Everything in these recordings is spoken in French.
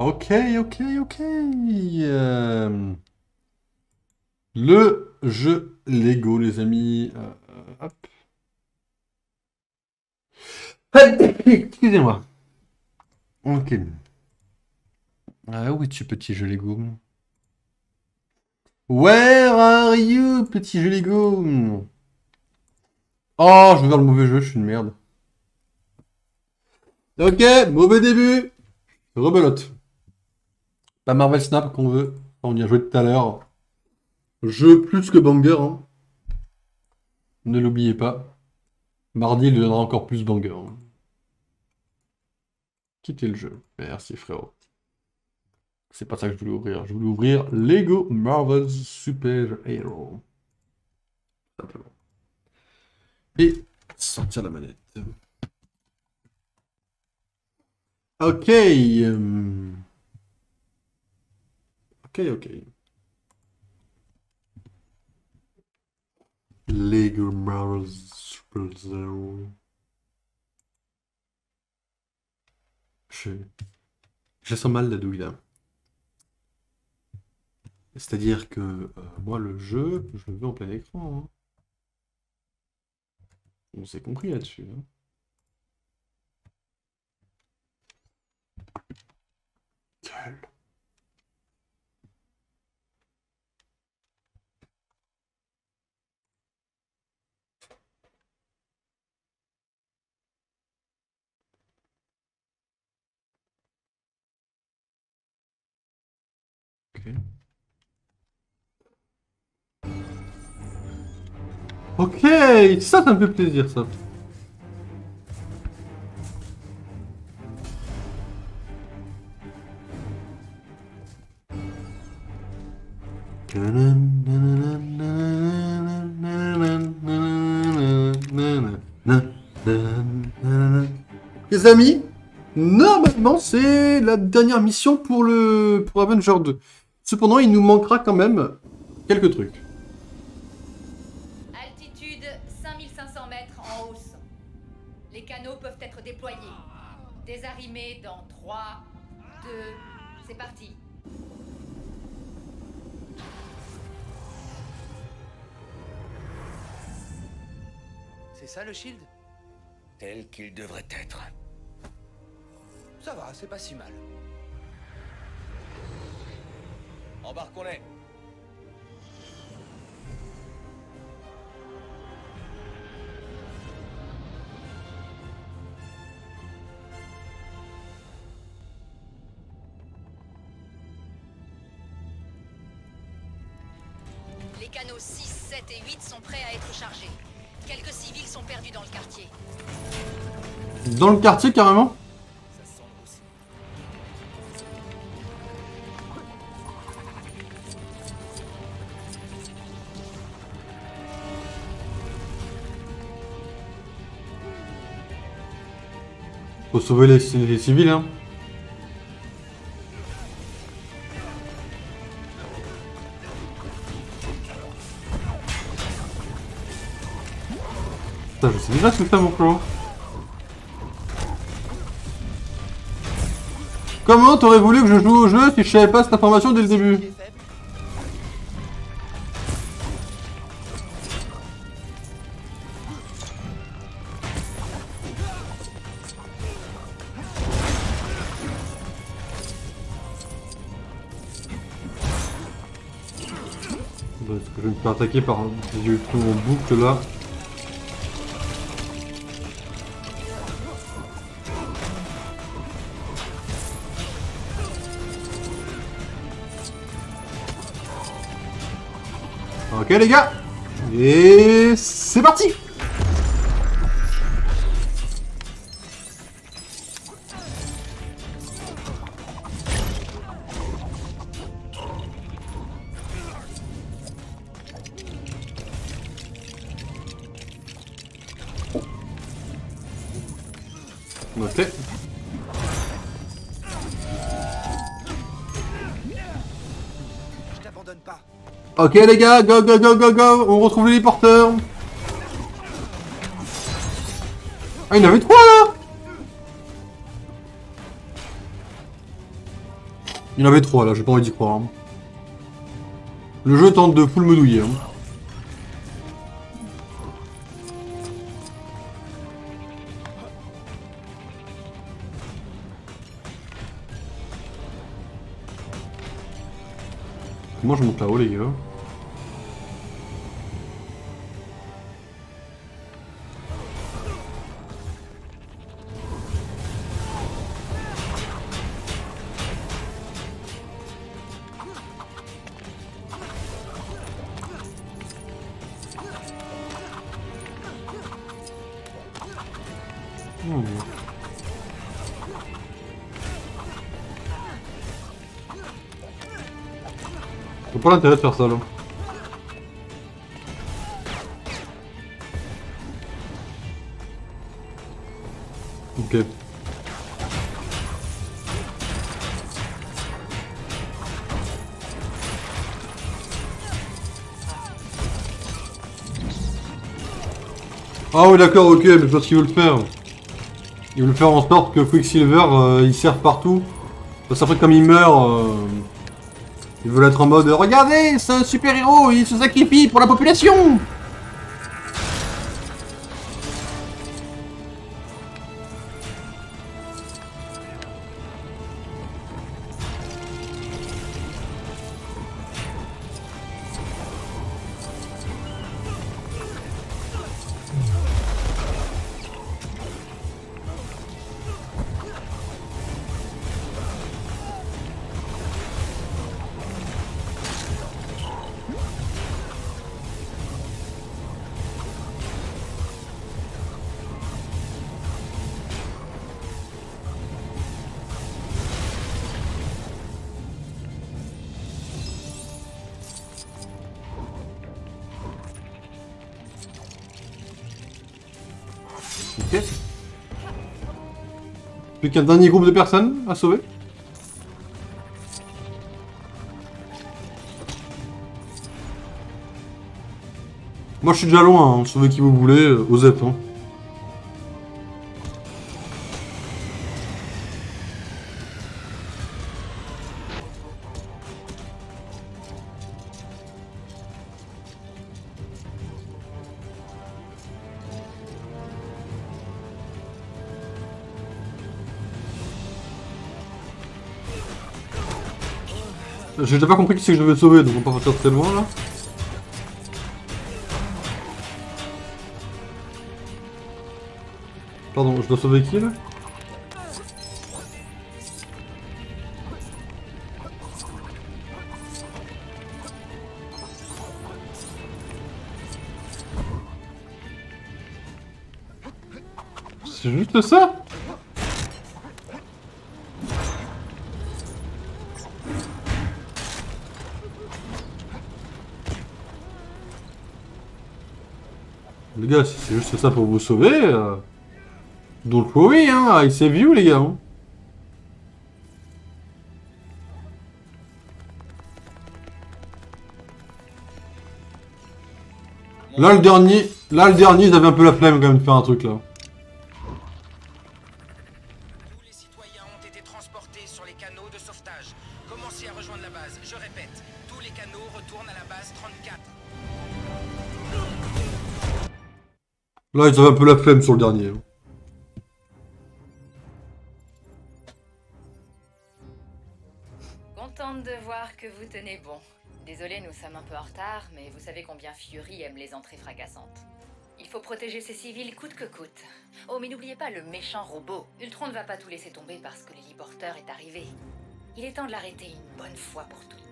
Ok, ok, ok. Le jeu Lego, les amis. Hop. Excusez-moi. Ok. Ah, où es-tu, petit jeu Lego? Where are you, petit jeu Lego? Oh, je vais vers le mauvais jeu, je suis une merde. Ok, mauvais début. Rebelote. Pas Marvel Snap qu'on veut. On y a joué tout à l'heure. Jeu plus que banger, hein. Ne l'oubliez pas. Mardi, il donnera encore plus banger, hein. Quittez le jeu. Merci, frérot. C'est pas ça que je voulais ouvrir. Je voulais ouvrir Lego Marvel's Super Hero. Simplement. Et sortir la manette. Ok. Ok, ok. Lego Marvel's Super Hero. Je... je sens mal la douille là. C'est-à-dire que moi, le jeu, je le veux en plein écran, hein. On s'est compris là-dessus, hein. Gueule. Ok. Ok, ça me fait plaisir, ça. Les amis, normalement c'est la dernière mission pour Avenger 2. Cependant, il nous manquera quand même quelques trucs. Altitude 5500 mètres en hausse. Les canaux peuvent être déployés. Désarrimés dans 3, 2, c'est parti. C'est ça le shield? Tel qu'il devrait être. Ça va, c'est pas si mal. Embarquons-les. Les canaux 6, 7 et 8 sont prêts à être chargés. Quelques civils sont perdus dans le quartier. Dans le quartier, carrément? Ça sent aussi. Faut sauver les civils, hein. Putain, je sais déjà ce que c'est mon frérot. Comment t'aurais voulu que je joue au jeu si je savais pas cette information dès le début? Parce que je vais me faire attaquer par des yeux tout en boucle là. Ok les gars. Et c'est parti. Ok. Je t'abandonne pas. Ok les gars, go go go go go. On retrouve les porteurs. Ah, il y en avait trois là. Il y en avait 3 là, j'ai pas envie d'y croire. Hein. Le jeu tente de full me douiller. Hein. Moi je monte là-haut les gars. J'ai pas l'intérêt de faire ça là. Ok. Ah oui d'accord, ok, mais je vois ce qu'ils veulent faire. Ils veulent faire en sorte que Quicksilver il serve partout. Parce qu'après comme il meurt, ils veulent être en mode regardez, c'est un super héros, il se sacrifie pour la population. Ok. Plus qu'un dernier groupe de personnes à sauver. Moi je suis déjà loin, hein. Sauvez qui vous voulez, osez. Hein. J'ai déjà pas compris qui c'est que je devais sauver, donc on va pas partir très loin là. Pardon, je dois sauver qui là? C'est juste ça? Les gars, si c'est juste ça pour vous sauver, don't worry, hein, I save you les gars. Hein. Là le dernier, ils avaient un peu la flemme quand même de faire un truc là. Tous les citoyens ont été transportés sur les canaux de sauvetage. Commencez à rejoindre la base. Je répète, tous les canaux retournent à la base 34. Là, ils avaient un peu la flemme sur le dernier. Hein. Contente de voir que vous tenez bon. Désolé, nous sommes un peu en retard, mais vous savez combien Fury aime les entrées fracassantes. Il faut protéger ses civils coûte que coûte. Oh, mais n'oubliez pas le méchant robot. Ultron ne va pas tout laisser tomber parce que l'héliporteur est arrivé. Il est temps de l'arrêter une bonne fois pour toutes.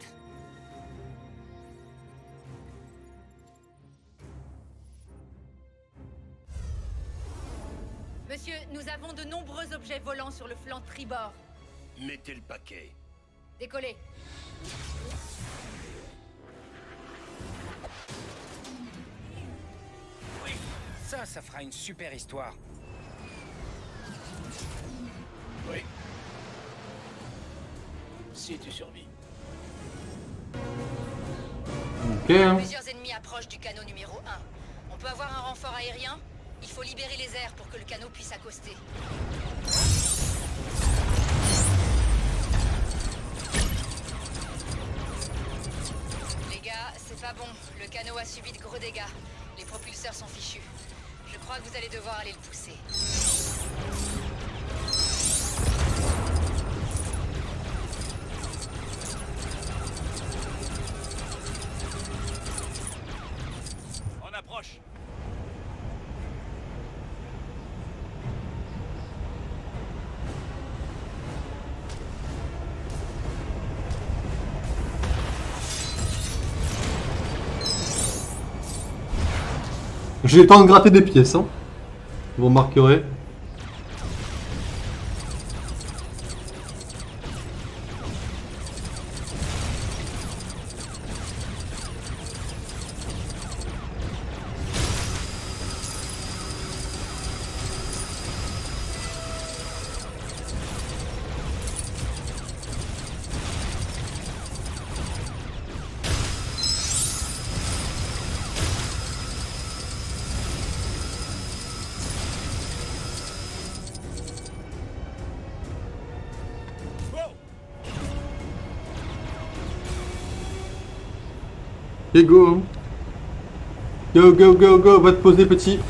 Monsieur, nous avons de nombreux objets volants sur le flanc tribord. Mettez le paquet. Décollez. Ça fera une super histoire. Oui. Si tu survis. Ok. Hein. Plusieurs ennemis approchent du canot numéro 1. On peut avoir un renfort aérien? Il faut libérer les airs pour que le canot puisse accoster. pas bon. Le canot a subi de gros dégâts. Les propulseurs sont fichus. Je crois que vous allez devoir aller le pousser. On approche. J'ai le temps de gratter des pièces, hein. Vous remarquerez. Et go. Go, go, go, go. Va te poser, petit.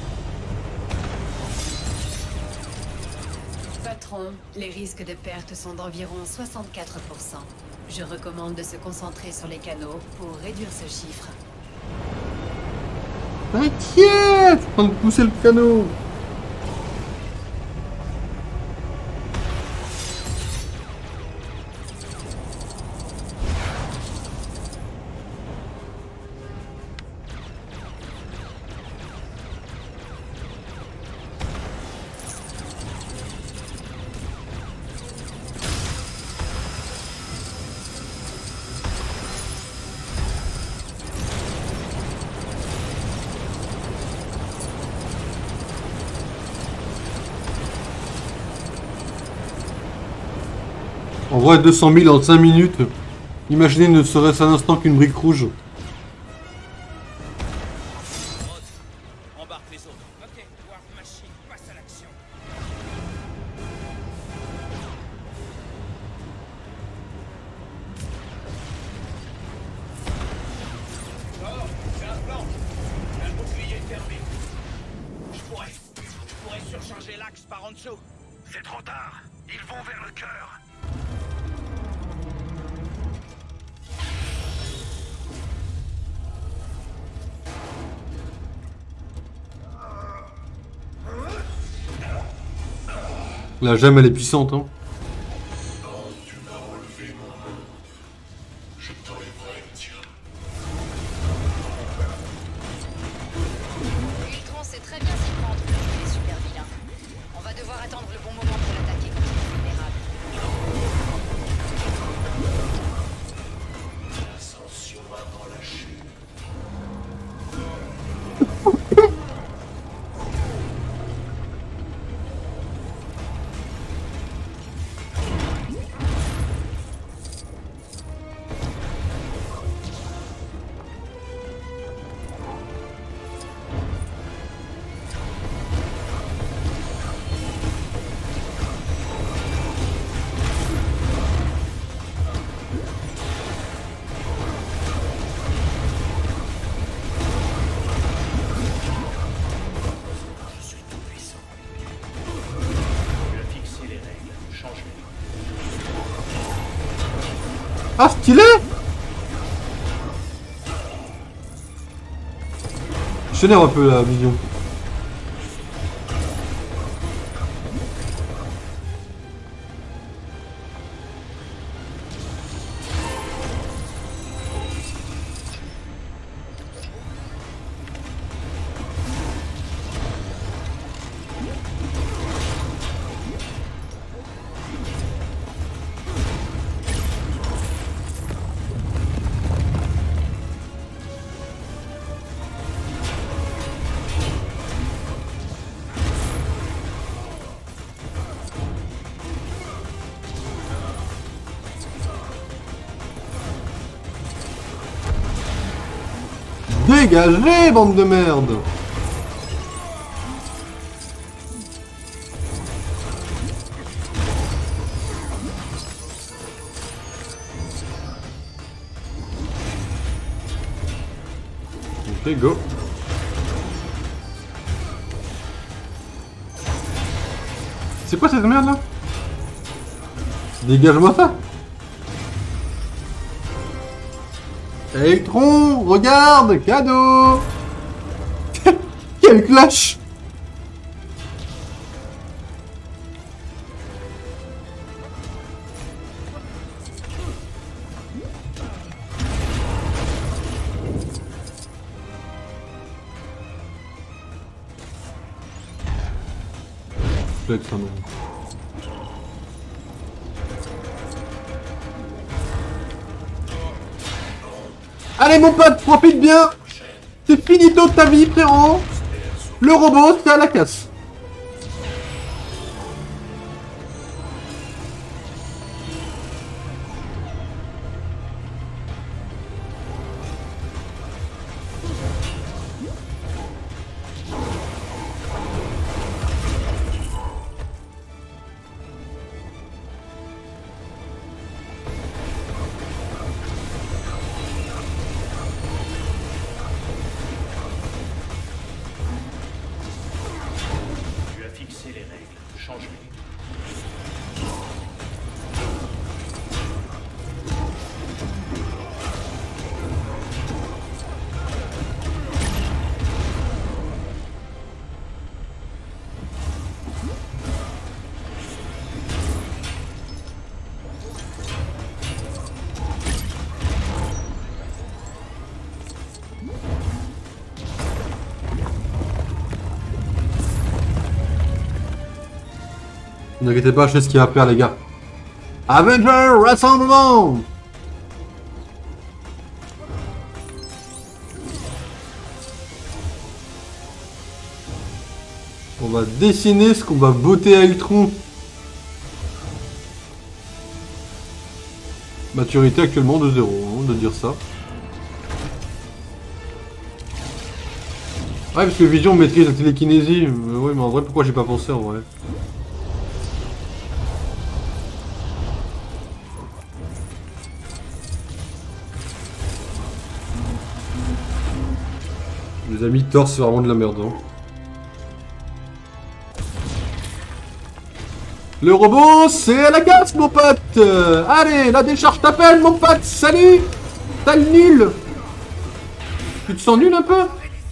Patron, les risques de perte sont d'environ 64%. Je recommande de se concentrer sur les canaux pour réduire ce chiffre. T'inquiète, je suis en train de pousser le canot. En vrai, 200 000 en 5 minutes. Imaginez ne serait-ce un instant qu'une brique rouge. Embarque les autres. Ok, War Machine, passe à l'action. Oh, c'est un plan. Un bouclier thermique. Je pourrais surcharger l'axe par en dessous. C'est trop tard. Ils vont vers le cœur. La gemme, elle est puissante, hein. Ultron sait très bien s'y prendre pour tuer les super vilains. On va devoir attendre le bon moment pour l'attaquer quand il est vulnérable. Ah, stylé! J'énerve un peu la vision. Dégagez, bande de merde! Ok, go. C'est quoi cette merde là? Dégage-moi ça! Electron, regarde, cadeau! Quel clash! Flex, hein, non. Allez mon pote, profite bien! C'est finito de ta vie frérot! Le robot, c'est à la casse! Ne vous inquiétez pas, je sais ce qu'il va faire les gars. Avenger, rassemblement! On va dessiner ce qu'on va botter à Ultron. Maturité actuellement de 0, hein, de dire ça. Ouais, parce que Vision maîtrise la télékinésie. Oui, mais en vrai, pourquoi j'ai pas pensé en vrai? Les amis, Thor c'est vraiment de la merde. Hein. Le robot, c'est à la casse, mon pote. Allez, la décharge t'appelle, mon pote. Salut. T'as le nul. Tu te sens nul un peu?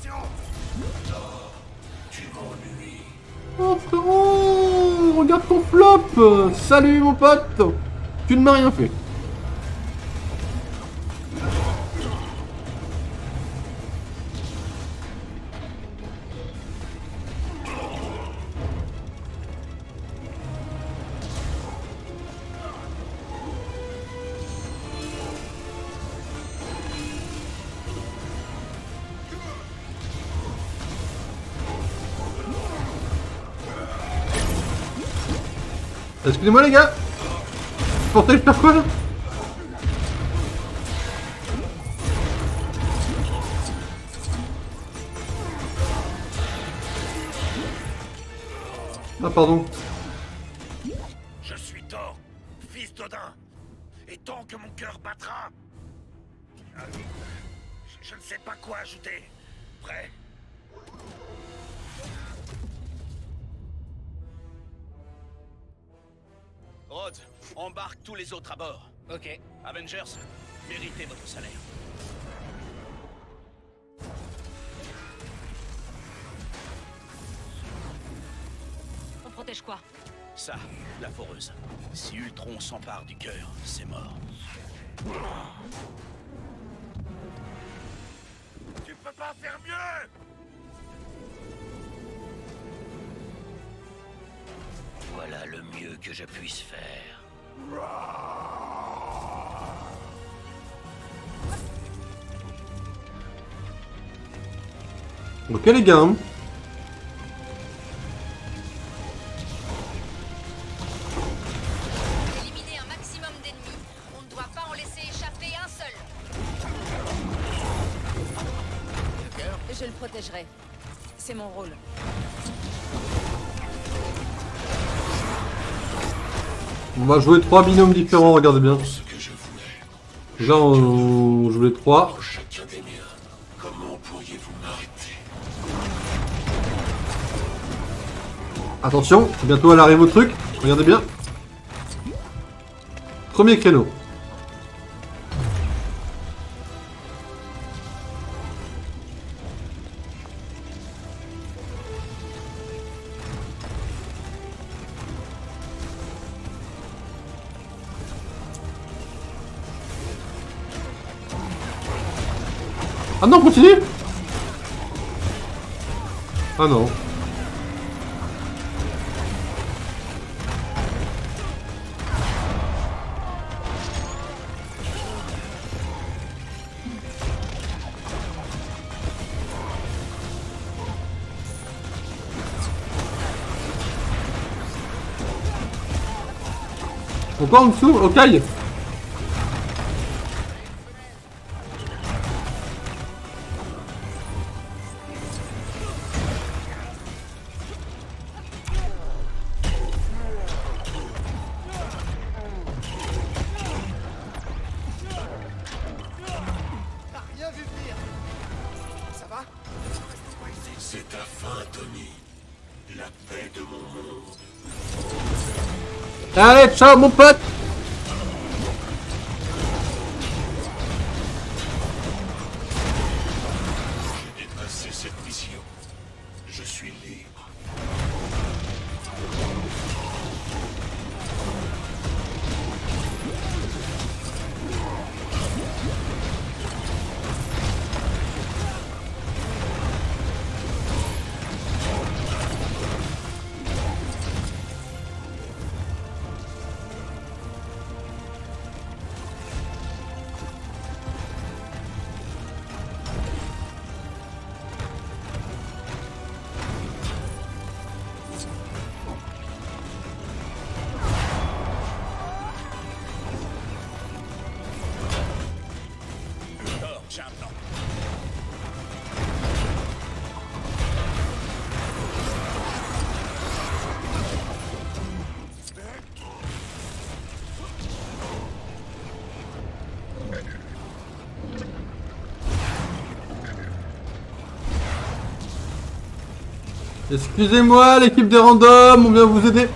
Oh frérot, regarde ton flop. Salut, mon pote. Tu ne m'as rien fait. Excusez-moi les gars. Je pensais faire quoi là? Ah pardon. Je suis Thor, fils d'Odin. Et tant que mon cœur battra... Je ne sais pas quoi ajouter. Prêt? Rhodes, embarque tous les autres à bord. Ok. Avengers, méritez votre salaire. On protège quoi? Ça, la foreuse. Si Ultron s'empare du cœur, c'est mort. Tu peux pas faire mieux! Voilà le mieux que je puisse faire. Ok les gars. Hein. Éliminer un maximum d'ennemis. On ne doit pas en laisser échapper un seul. Je le protégerai. C'est mon rôle. On va jouer 3 binômes différents, regardez bien. Déjà on joue les 3. Chacun des miens. Comment pourriez-vous Attention, bientôt elle arrive au truc. Regardez bien. Premier créneau. Ah non, continue. Ah non. Encore en dessous, ok. T'as rien vu venir. Ça va? C'est ta fin, Tony. La paix de mon monde. Allez, ciao mon pote. J'ai dépassé cette mission. Je suis libre. D'accord, j'ai un plan. Excusez-moi, l'équipe des randoms, on vient vous aider.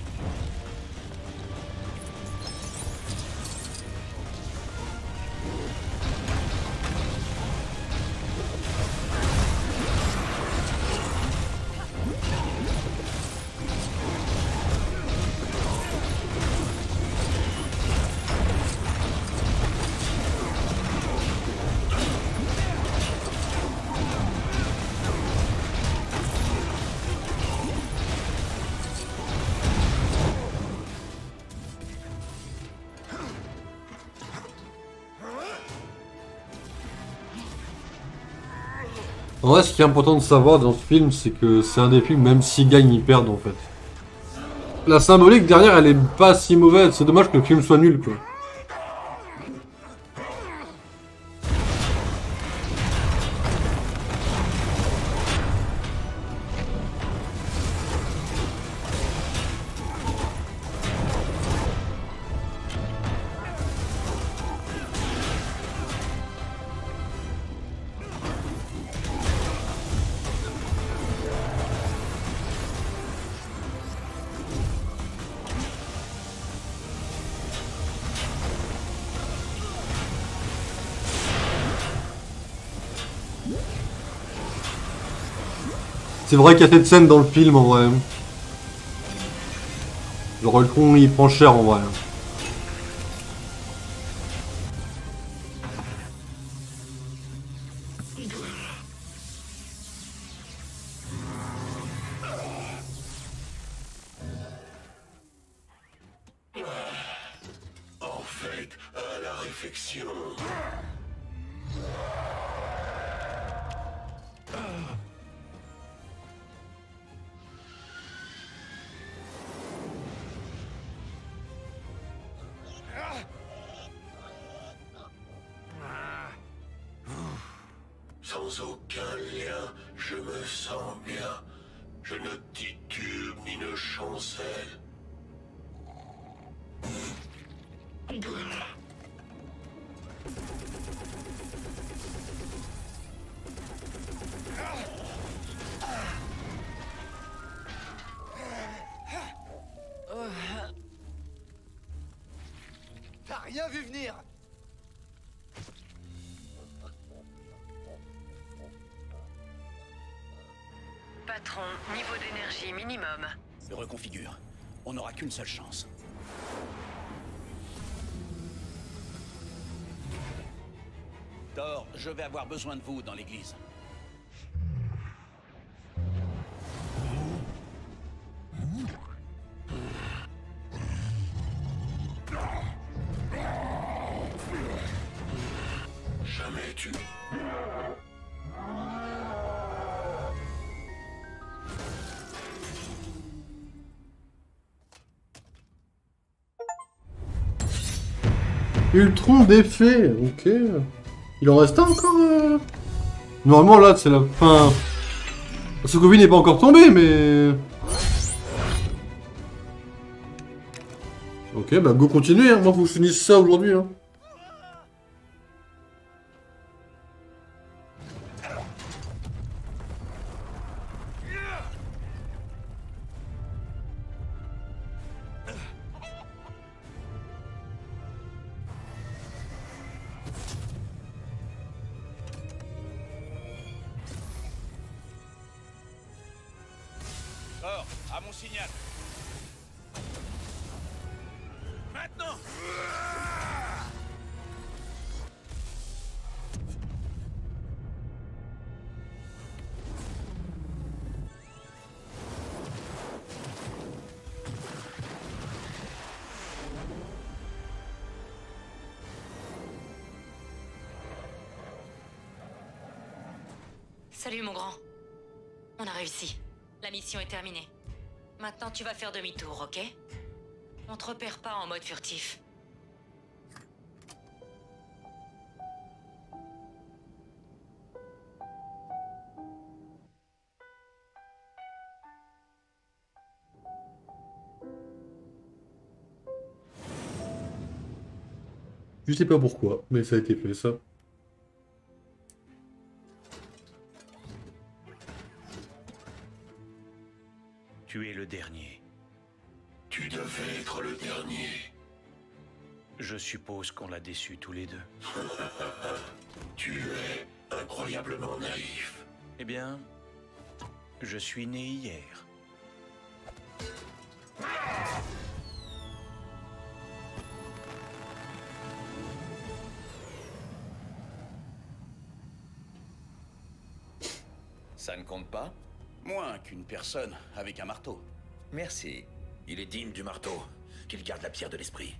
En vrai, ce qui est important de savoir dans ce film, c'est que c'est un des films, même s'ils gagnent, ils perdent en fait. La symbolique derrière, elle est pas si mauvaise. C'est dommage que le film soit nul, quoi. C'est vrai qu'il y a cette scène dans le film en vrai. Genre le con il prend cher en vrai. En fait, à la réflexion. Sans aucun lien, je me sens bien. Je ne titube ni ne chancelle. T'as rien vu venir. Patron, niveau d'énergie minimum. Reconfigure. On n'aura qu'une seule chance. Thor, je vais avoir besoin de vous dans l'église. Jamais tu... Ultron défait, ok. Il en reste un encore Normalement là c'est la fin. Sokovie n'est pas encore tombé mais... Ok bah go continuer, hein. Moi faut que je finisse ça aujourd'hui. Hein. Thor, à mon signal. Maintenant. Salut mon grand. On a réussi. La mission est terminée. Maintenant tu vas faire demi-tour, ok? On te repère pas en mode furtif. Je sais pas pourquoi, mais ça a été fait ça. Tu es le dernier. Tu devais être le dernier. Je suppose qu'on l'a déçu tous les deux. Tu es incroyablement naïf. Eh bien, je suis né hier. Ça ne compte pas? Moins qu'une personne avec un marteau. Merci. Il est digne du marteau. Qu'il garde la pierre de l'esprit.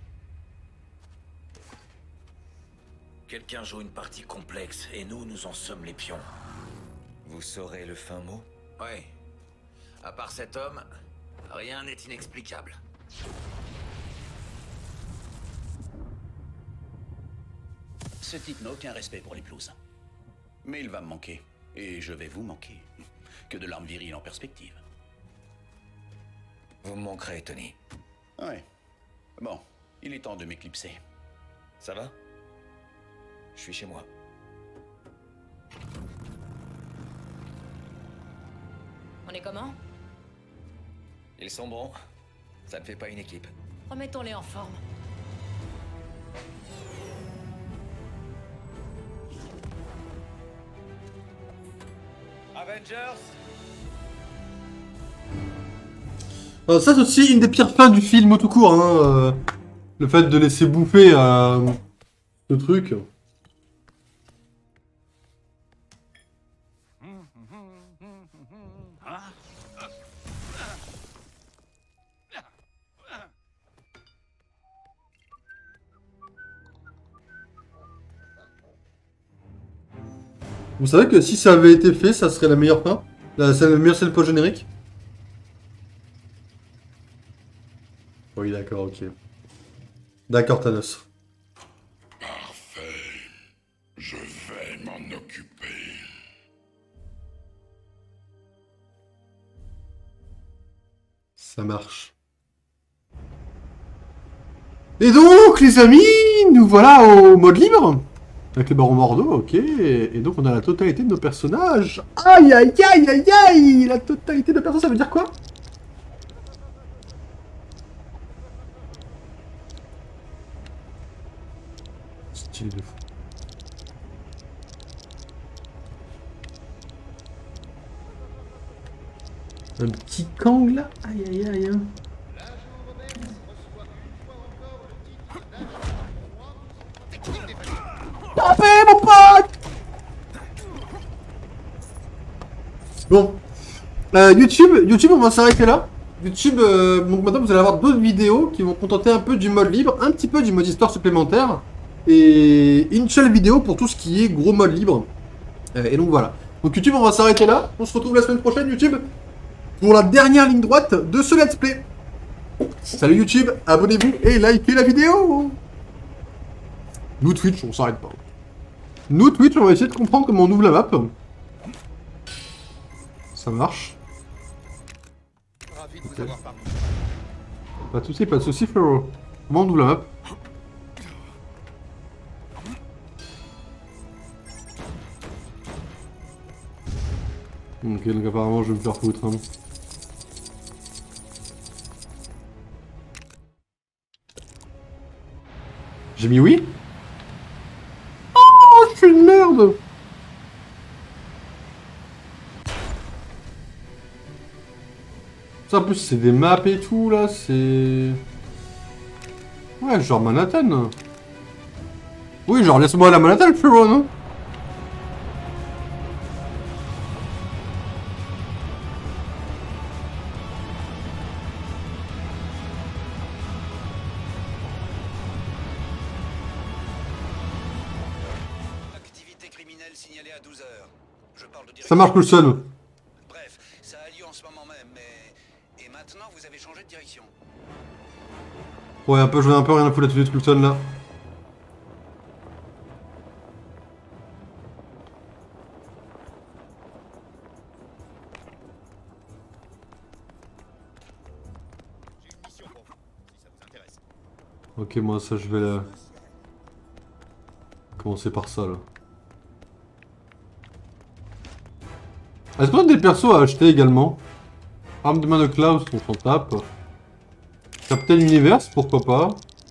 Quelqu'un joue une partie complexe et nous en sommes les pions. Vous saurez le fin mot? Oui. À part cet homme, rien n'est inexplicable. Ce type n'a aucun respect pour les pelouses. Mais il va me manquer. Et je vais vous manquer. Que de l'arme virile en perspective. Vous me manquerez, Tony. Ouais. Bon, il est temps de m'éclipser. Ça va? Je suis chez moi. On est comment? Ils sont bons. Ça ne fait pas une équipe. Remettons-les en forme. Avengers. Ça c'est aussi une des pires fins du film tout court. Hein, le fait de laisser bouffer ce truc. Vous savez que si ça avait été fait, ça serait la meilleure fin? La meilleure scène post-générique? Oui, d'accord, ok. D'accord, Thanos. Parfait. Je vais m'en occuper. Ça marche. Et donc, les amis, nous voilà au mode libre. Avec le baron Mordo, ok. Et donc, on a la totalité de nos personnages. Aïe, aïe, aïe, aïe, aïe. La totalité de nos personnages, ça veut dire quoi? Stylé de fou. Un petit Kang là. Aïe aïe aïe. Tapez mon pote. Bon. YouTube, on va s'arrêter là. YouTube, donc maintenant vous allez avoir d'autres vidéos qui vont contenter un peu du mode libre, un petit peu du mode histoire supplémentaire, et une seule vidéo pour tout ce qui est gros mode libre. Et donc voilà. Donc YouTube, on va s'arrêter là. On se retrouve la semaine prochaine, YouTube, pour la dernière ligne droite de ce let's play. Salut YouTube, abonnez-vous et likez la vidéo. Nous Twitch, on s'arrête pas. Nous Twitch, on va essayer de comprendre comment on ouvre la map. Ça marche. Ravi de vous avoir parlé. Pas de soucis frérot. Comment on ouvre la map? Ok, donc apparemment je vais me faire foutre. Hein. J'ai mis oui? Oh, je suis une merde! Ça, en plus, c'est des maps et tout, là, c'est... Ouais, genre Manhattan. Oui, genre, laisse-moi la Manhattan, frérot, non? Activité criminelle signalée à 12 h. Je parle de Ça marche, Coulson. Bref, ça a lieu en ce moment même, mais... Et maintenant, vous avez changé de direction. Ouais, un peu, je ai un peu rien à foutre là-dessus de Coulson, là. J'ai une mission pour vous, si ça vous intéresse. Ok, moi, ça, je vais là... commencer par ça, là. Est-ce qu'on a des persos à acheter également? Arme de main de Klaus, on s'en tape. Captain Universe, pourquoi pas.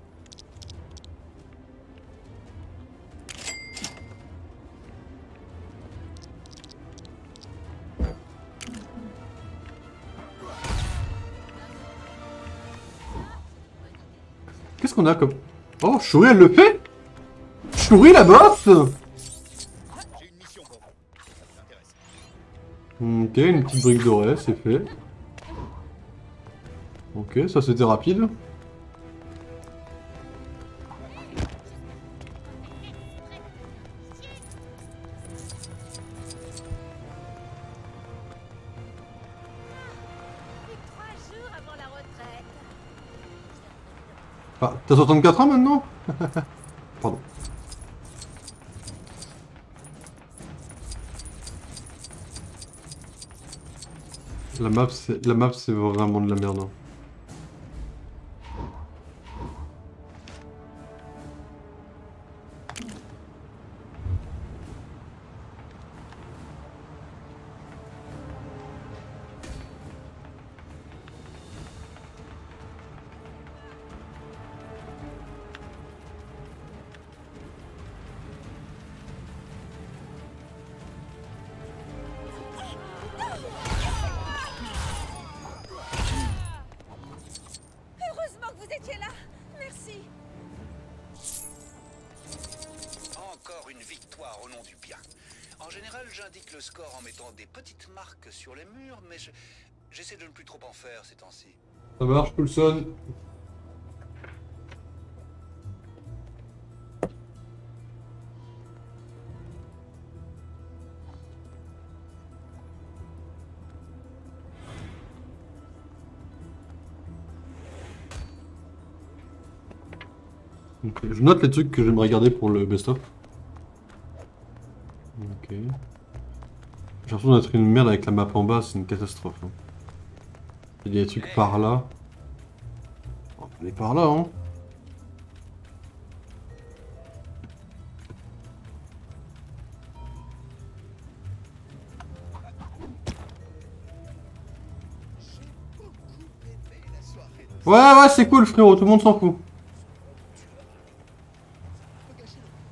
Qu'est-ce qu'on a comme... Oh, Shuri, elle le fait? Shuri, la boss? J'ai une mission pour vous, si ça vous intéresse. Ok, une petite brique dorée, c'est fait. Ok, ça c'était rapide. Ah, t'as 64 ans maintenant? Pardon. La map c'est vraiment de la merde. Hein. Au nom du bien. En général, j'indique le score en mettant des petites marques sur les murs, mais j'essaie de ne plus trop en faire ces temps-ci. Ça marche, Coulson. Okay. Je note les trucs que j'aimerais garder pour le best-of. Ok. J'ai l'impression d'être une merde avec la map en bas, c'est une catastrophe. Hein. Il y a des trucs par là. On peut aller par là, hein. Ouais, c'est cool, frérot, tout le monde s'en fout.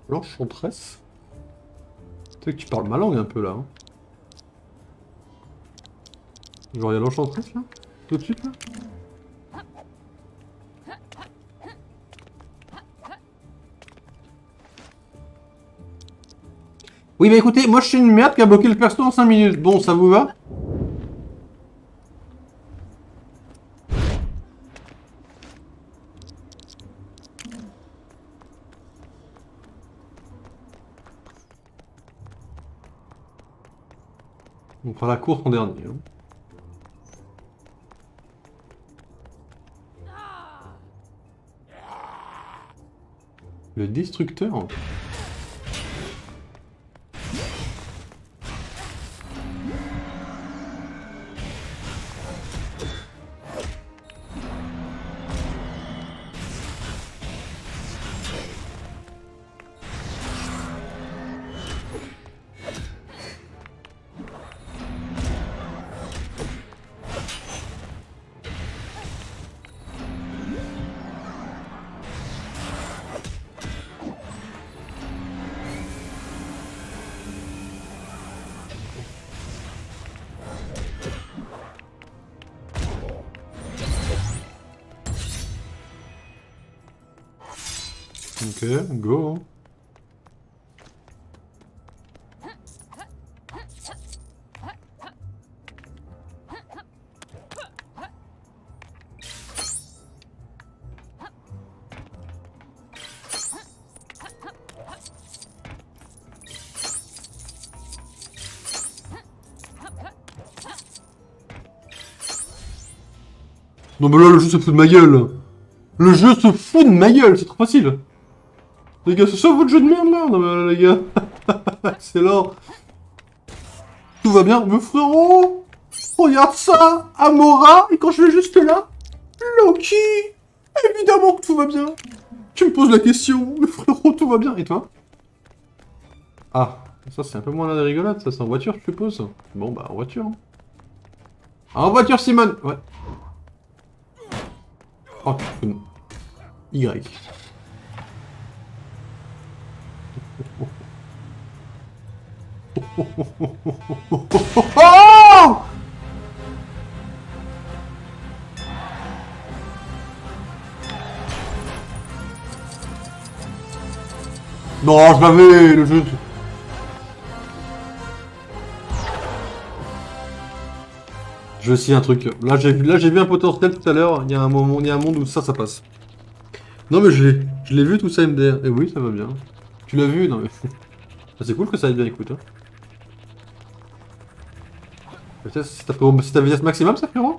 L'enchantresse. Tu sais que tu parles ma langue un peu là. Hein. Genre il y a l'enchantresse là? Tout de suite là? Oui mais écoutez, moi je suis une merde qui a bloqué le perso en 5 minutes. Bon, ça vous va? On fera la course en dernier. Hein. Le destructeur. Ok, go. Non mais là le jeu se fout de ma gueule. Le jeu se fout de ma gueule, c'est trop facile. Les gars, c'est ça votre jeu de merde là? Non mais là, les gars. Excellent. Tout va bien. Mais frérot, regarde ça, Amora. Et quand je vais juste là, Loki. Évidemment que tout va bien. Tu me poses la question. Mais frérot, tout va bien. Et toi? Ah, ça c'est un peu moins la rigolade. Ça c'est en voiture, je suppose. Bon bah en voiture. Hein. En voiture, Simone. Ouais. Oh, Y. Oh! Non, je l'avais, le jeu. Je vais essayer un truc. Là, j'ai vu un potentiel tout à l'heure. Il y a un moment, il y a un monde où ça passe. Non, mais je l'ai vu tout ça, MDR. Et oui, ça va bien. Tu l'as vu? Non, mais. C'est cool que ça aille bien, écoute. Hein. C'est ta vitesse maximum, ça, frérot?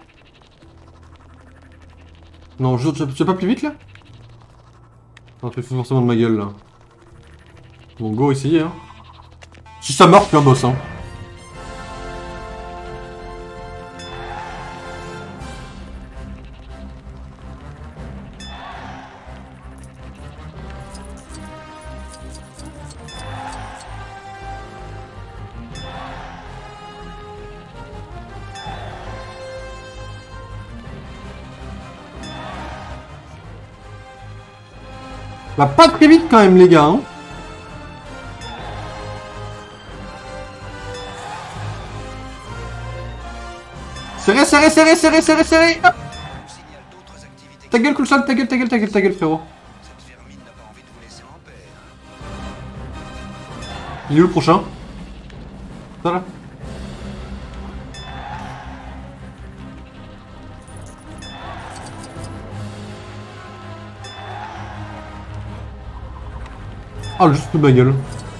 Non, tu vas pas plus vite, là? Non, tu fais forcément de ma gueule, là. Bon, go, essayez, hein. Si ça marche, tu un boss, hein. Bah pas très vite quand même les gars hein. Serré, serré, serré, serré, serré, serré. Hop. Ta gueule Coulson, ta gueule, ta gueule, ta gueule, ta gueule frérot. Il est où le prochain? Ça là. Ah, juste de ma gueule.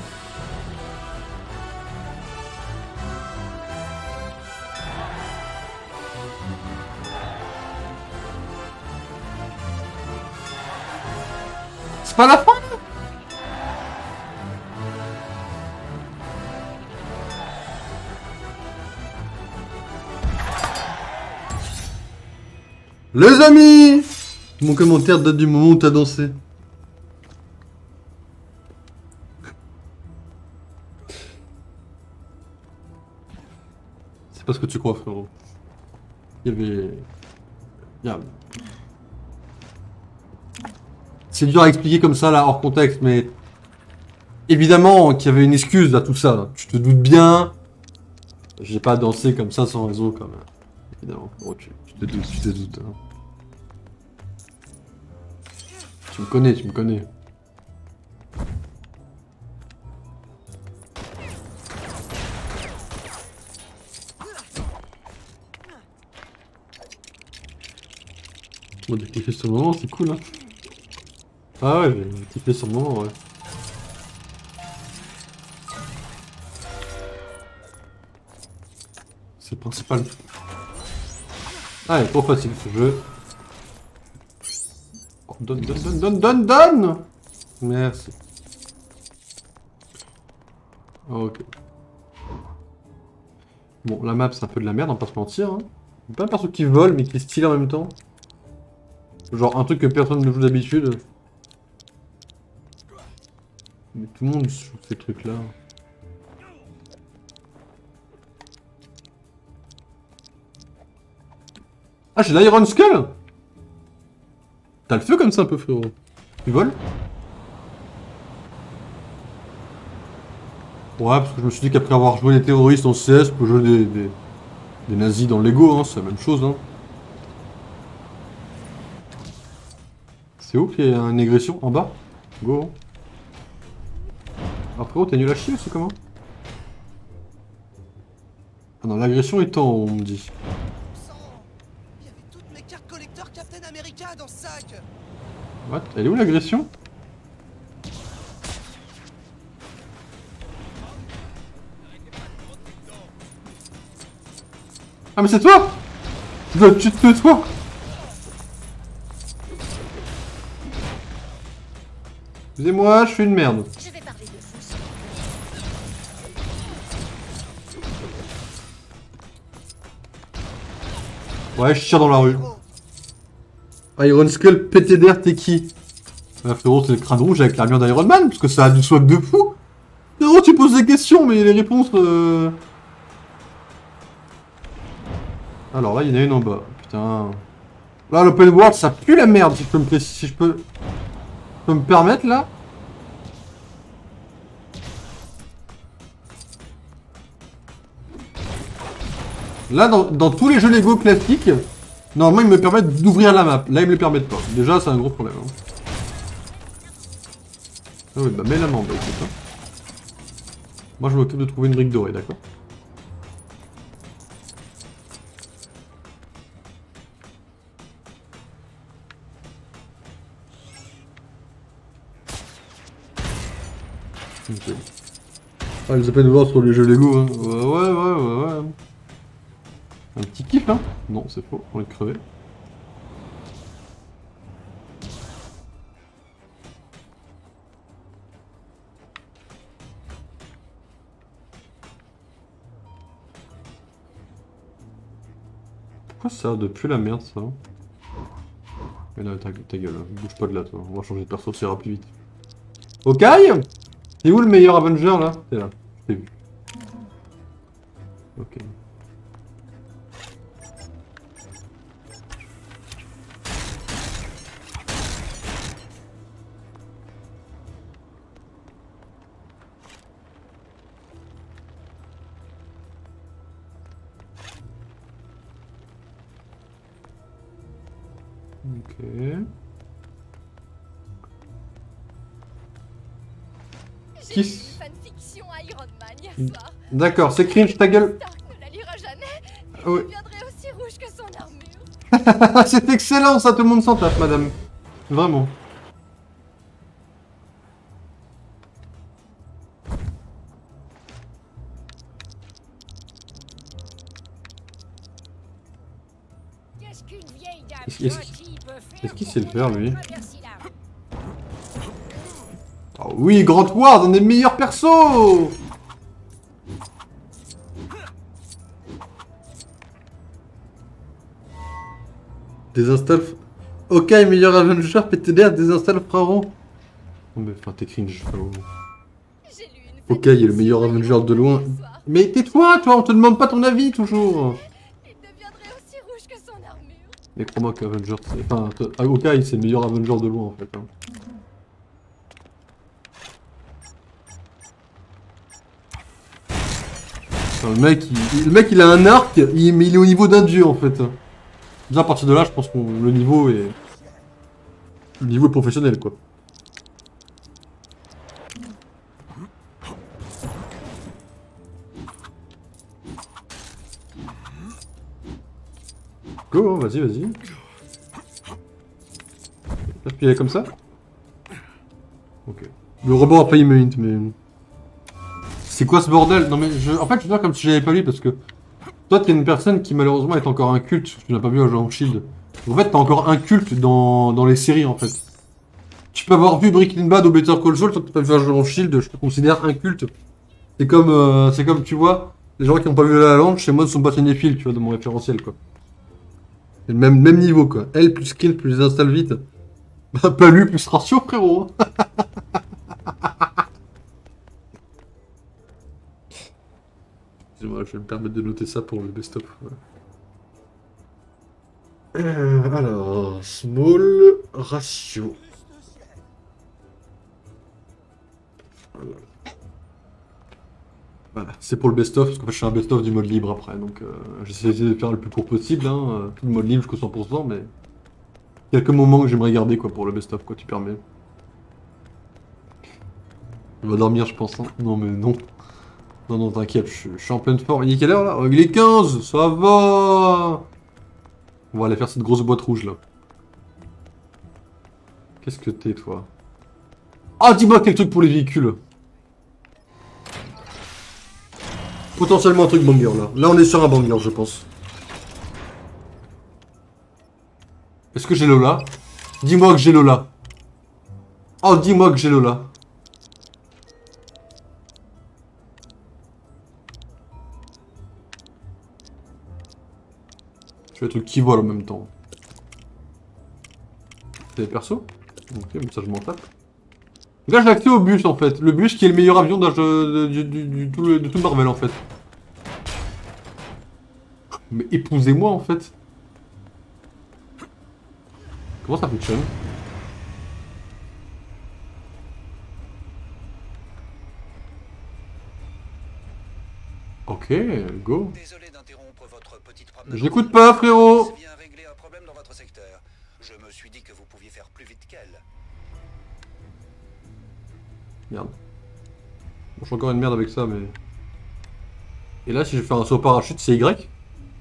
C'est pas la fin? Les amis! Mon commentaire date du moment où t'as dansé. C'est pas ce que tu crois, frérot. Il y avait... C'est dur à expliquer comme ça, là, hors contexte, mais... évidemment qu'il y avait une excuse à tout ça. Tu te doutes bien. J'ai pas dansé comme ça sans réseau quand même. Évidemment. Bon, tu te doutes. Hein. Tu me connais, tu me connais. Bon, j'ai kiffé sur le moment, c'est cool, hein. Ah ouais, j'ai kiffé sur le moment, ouais. C'est le principal. Ah, il est trop facile ce jeu. Oh, donne. Merci. Ok. Bon, la map c'est un peu de la merde, on va pas se mentir. Hein. Pas un perso qui vole, mais qui est stylé en même temps. Genre un truc que personne ne joue d'habitude. Mais tout le monde joue ces trucs là. Ah, j'ai l'Iron Skull. T'as le feu comme ça un peu, frérot. Tu voles? Ouais, parce que je me suis dit qu'après avoir joué les terroristes en CS, on peut jouer des nazis dans Lego, hein, c'est la même chose. Hein. C'est où qu'il y a une agression? En bas? Go. Alors frérot, t'es nul à chier ou c'est comment? Ah non, l'agression est en haut, on me dit. Il y avait toutes mes cartes collector Captain America dans ce sac. What? Elle est où l'agression? Ah mais c'est toi! Tu te fais toi! Excusez-moi, je suis une merde. Je vais parler de vous. Ouais, je tire dans la rue. Iron Skull, PTDR, t'es qui? Ah, frérot, c'est le crâne rouge avec l'armure d'Iron Man, parce que ça a du swag de fou. Frérot, tu poses des questions, mais les réponses... Alors là, il y en a une en bas. Putain. Là, l'open world, ça pue la merde, si je peux me permettre, là. Là, dans tous les jeux Lego classiques, normalement, ils me permettent d'ouvrir la map. Là, ils me le permettent pas. Déjà, c'est un gros problème. Hein. Ah oui, bah mets la main en bas, écoute. Hein. Moi, je m'occupe de trouver une brique dorée, d'accord? Okay. Ah, les appels de voir sur les jeux Lego, hein. Ouais. Un petit kiff, hein? Non, c'est faux, on va le crever. Pourquoi ça a de plus la merde, ça? Mais là, ta gueule, hein. Bouge pas de là, toi. On va changer de perso, ça ira plus vite. Ok? C'est où le meilleur Avenger, là? C'est là, je t'ai vu. Ok. Ok. J'ai lu une fanfiction Iron Man hier soir. D'accord, c'est cringe, ta gueule. Stark ne la lira jamais. Oui. Il deviendrait aussi rouge que son armure. C'est excellent, ça, tout le monde s'en tape, madame. Vraiment. Qu'est-ce qu'il sait le faire, lui? Oh oui, Grand Ward, un des meilleurs persos! Désinstalle... Ok, meilleur Avenger, PTDR, désinstalle frérot. Oh mais enfin, t'es cringe, frérot. Ok, il est le meilleur Avenger de loin. Mais tais-toi, toi, on te demande pas ton avis, toujours. Mais crois-moi qu'Avenger, c'est... Enfin, Hawkeye, c'est le meilleur Avenger de loin, en fait. Hein. Enfin, le mec il a un arc, mais il est au niveau d'un dieu en fait. Déjà à partir de là, je pense que le niveau est professionnel quoi. Go, hein, vas-y, vas-y. Appuyer comme ça. Ok. Le robot a pas immunité, mais... C'est quoi ce bordel? Non mais en fait je veux dire comme si j'avais pas lu parce que... Toi t'es une personne qui malheureusement est encore un culte. Tu n'as pas vu Agent Shield. En fait t'as encore un culte dans les séries en fait. Tu peux avoir vu Breaking Bad ou Better Call Saul, toi t'as pas vu Agent Shield, je te considère un culte. C'est comme tu vois, les gens qui n'ont pas vu La La Land, chez moi ne sont pas cinéphiles, tu vois, dans mon référentiel quoi. C'est le même niveau quoi. L plus skill plus installe vite. Bah, pas lu plus ratio frérot. Excusez-moi, je vais me permettre de noter ça pour le best-of. Alors, small ratio. Voilà, c'est pour le best-of, parce qu'en fait je fais un best-of du mode libre après, donc j'essaie de faire le plus court possible, hein, tout le mode libre jusqu'au 100%, mais... Quelques moments que j'aimerais garder quoi pour le best-of, quoi, tu permets. On va dormir je pense, hein. Non mais non. Non, non, t'inquiète, je suis en pleine forme. Il est quelle heure là? Il est 15, ça va. On va aller faire cette grosse boîte rouge là. Qu'est-ce que t'es toi? Ah, dis-moi quel truc pour les véhicules. Potentiellement un truc banger là. Là on est sur un banger je pense. Est-ce que j'ai Lola? Dis-moi que j'ai Lola. Oh, dis-moi que j'ai Lola. Je fais des trucs qui volent en même temps. C'est des persos? Ok, mais ça je m'en tape. Là j'ai accès au bus en fait. Le bus qui est le meilleur avion de tout Marvel en fait. Mais épousez-moi en fait. Comment ça fonctionne? Ok, go. Désolé d'interrompre votre petite promenade. J'écoute pas, frérot. C'est bien régler un problème dans votre secteur. Je me suis dit que vous pouviez faire plus vite qu'elle. Merde. Bon, je suis encore une merde avec ça, mais... Et là, si je fais un saut au parachute, c'est Y?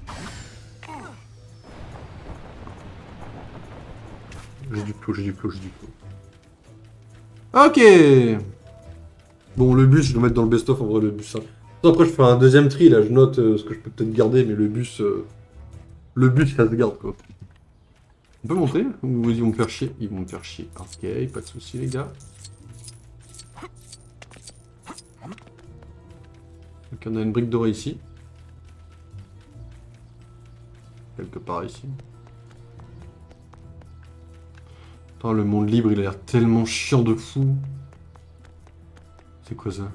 J'ai du flow, j'ai du flow, j'ai du flow. Ok. Bon, le bus, je vais le mettre dans le best-of, en vrai, le bus, ça. Après, je fais un deuxième tri, là, je note ce que je peux peut-être garder, mais le bus, ça se garde, quoi. On peut monter? Ou ils vont me faire chier? Ils vont me faire chier. Ok, pas de soucis, les gars. Donc, on a une brique dorée ici. Quelque part ici. Attends, le monde libre, il a l'air tellement chiant de fou. C'est quoi ça?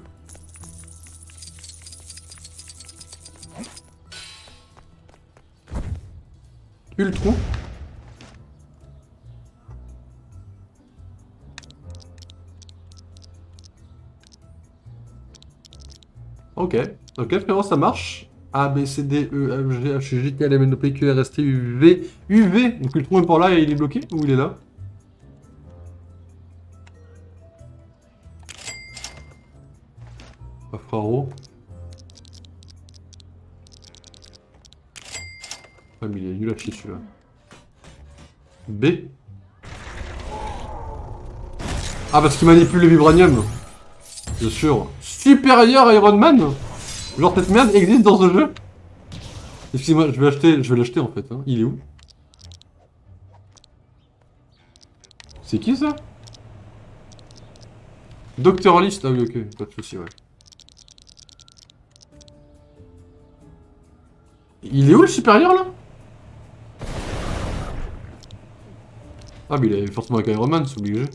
Ultron. Ok. Ok, frérot, ça marche. A, B, C, D, E, F, G, H, J, K, L, M, N, O, P, Q, R, S, T, U, V. UV. Donc Ultron est par là et il est bloqué? Ou il est là? Pas frérot. Ah, mais il est nul à chier celui-là. B. Ah, parce qu'il manipule le vibranium. Bien sûr. Supérieur à Iron Man. Genre cette merde existe dans ce jeu. Excusez-moi, je vais l'acheter en fait. Hein. Il est où? C'est qui ça? Docteur List. Ah oui, ok, pas de soucis, ouais. Il est où le supérieur là? Ah mais il est forcément avec Iron Man, c'est obligé.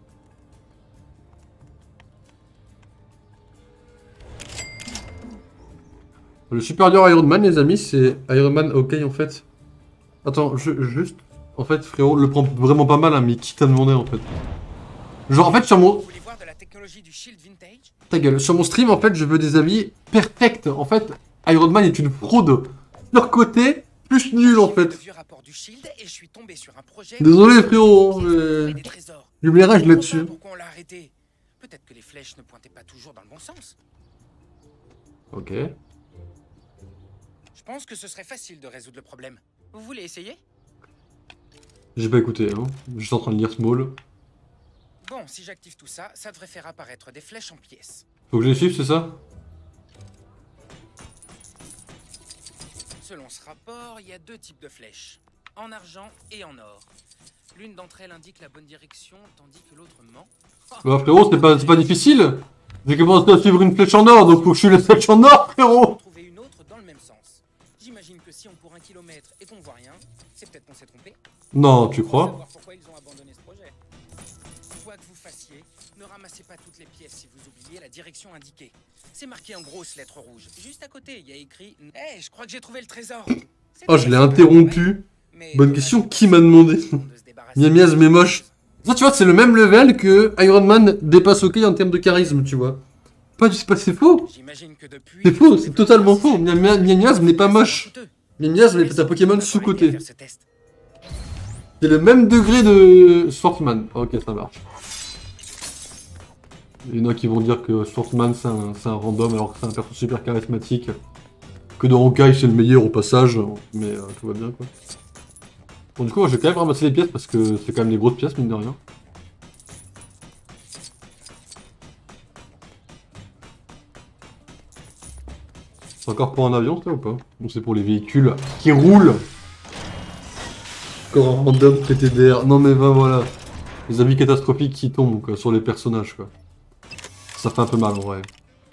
Le supérieur Iron Man, les amis, c'est Iron Man ok en fait. Attends, juste... En fait, frérot, le prend vraiment pas mal, hein, mais qui t'a demandé en fait? Genre, en fait, sur mon... Vous voulez voir de la technologie du Shield Vintage? Ta gueule. Sur mon stream, en fait, je veux des avis perfects. En fait, Iron Man est une fraude. Surcoté, plus nul en fait. Le vieux rapport du Shield et je suis tombé sur un projet. Désolé frérot, hein, Des trésors. j'ai eu mes règles là-dessus. Pourquoi on l'a arrêté? Peut-être que les flèches ne pointaient pas toujours dans le bon sens. Ok. Je pense que ce serait facile de résoudre le problème. Vous voulez essayer? J'ai pas écouté, hein. Juste en train de lire Small. Bon, si j'active tout ça, ça devrait faire apparaître des flèches en pièces. Faut que je les suive, c'est ça? Selon ce rapport, il y a deux types de flèches. En argent et en or. L'une d'entre elles indique la bonne direction, tandis que l'autre ment. Bah frérot, c'est pas difficile. J'ai commencé à suivre une flèche en or, donc faut que je suive la flèche en or, frérot. Trouver une autre dans le même sens. J'imagine que si on court 1 kilomètre et qu'on voit rien, c'est peut-être qu'on s'est trompé. Non, tu Pour crois? savoir pourquoi ils ont abandonné ce projet. Quoi que vous fassiez, ne ramassez pas toutes les pièces si vous oubliez la direction indiquée. C'est marqué en grosses lettres rouges. Juste à côté, il y a écrit « Hey, je crois que j'ai trouvé le trésor !» Oh, je l'ai interrompu. Bonne question, qui m'a demandé? Miamiaz, mais moche. Ça, tu vois, c'est le même level que Iron Man dépasse OK en termes de charisme, tu vois. C'est faux. C'est faux, c'est totalement faux. Miamiaz n'est pas moche. Miamiaz est un Pokémon sous-côté. C'est le même degré de Swordsman. Ok, ça marche. Il y en a qui vont dire que Swordsman c'est un random alors que c'est un perso super charismatique. Que dans Honkai c'est le meilleur au passage, mais tout va bien quoi. Bon du coup moi, je vais quand même ramasser les pièces parce que c'est quand même des grosses pièces mine de rien. C'est encore pour un avion ça ou pas? Ou c'est pour les véhicules qui roulent? Encore un random PTDR. Non mais ben voilà. Les avis catastrophiques qui tombent quoi, sur les personnages quoi. Ça fait un peu mal en vrai.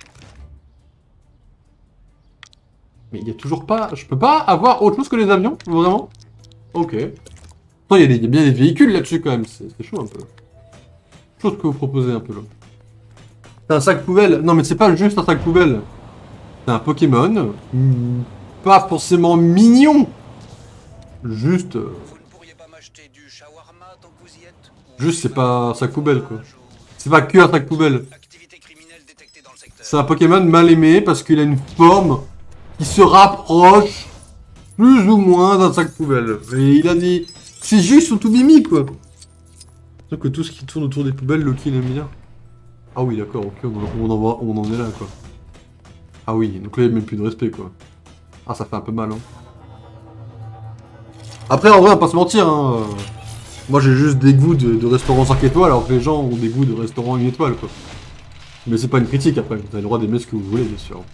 Mais il y a toujours pas... Je peux pas avoir autre chose que les avions? Vraiment? Ok. Non, il y a bien des véhicules là-dessus quand même. C'est chaud un peu. Chose que vous proposez un peu là. C'est un sac poubelle. Non mais c'est pas juste un sac poubelle. C'est un Pokémon. Pas forcément mignon. Juste... Juste c'est pas un sac poubelle quoi. C'est pas que un sac poubelle. C'est un Pokémon mal aimé parce qu'il a une forme qui se rapproche plus ou moins d'un sac poubelle. Et il a dit... Ses yeux sont tout mimi quoi. Donc que tout ce qui tourne autour des poubelles, Loki l'aime bien. Ah oui d'accord, ok, on en est là quoi. Ah oui, donc là il n'y a même plus de respect quoi. Ah ça fait un peu mal hein. Après en vrai on va pas se mentir hein. Moi j'ai juste des goûts de restaurant 5 étoiles alors que les gens ont des goûts de restaurant 1 étoile quoi. Mais c'est pas une critique après, vous avez le droit d'aimer ce que vous voulez bien sûr.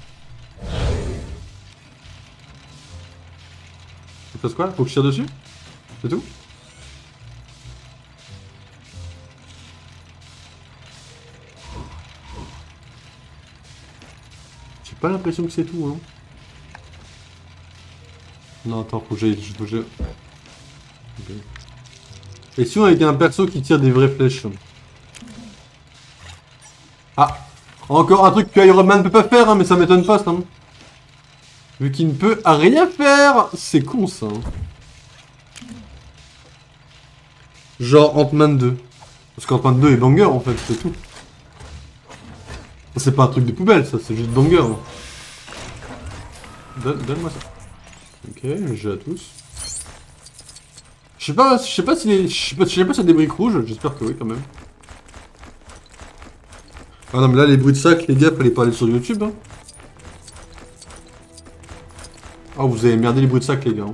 Tu fais quoi? Faut que je tire dessus? C'est tout? J'ai pas l'impression que c'est tout hein. Non attends, faut que j'aille... Okay. Et si on était un perso qui tire des vraies flèches? Ah! Encore un truc que Iron Man ne peut pas faire, hein, mais ça m'étonne pas ça. Hein. Vu qu'il ne peut rien faire! C'est con ça. Hein. Genre Ant-Man 2. Parce qu'Ant-Man 2 est banger en fait, c'est tout. C'est pas un truc de poubelle ça, c'est juste banger. Hein. Donne-moi ça. Ok, j'ai à tous. Je sais pas si les... Je sais pas si y a des briques rouges, j'espère que oui quand même. Ah non mais là les bruits de sac les gars, fallait pas aller sur YouTube hein. Ah vous avez merdé les bruits de sac les gars. Hein.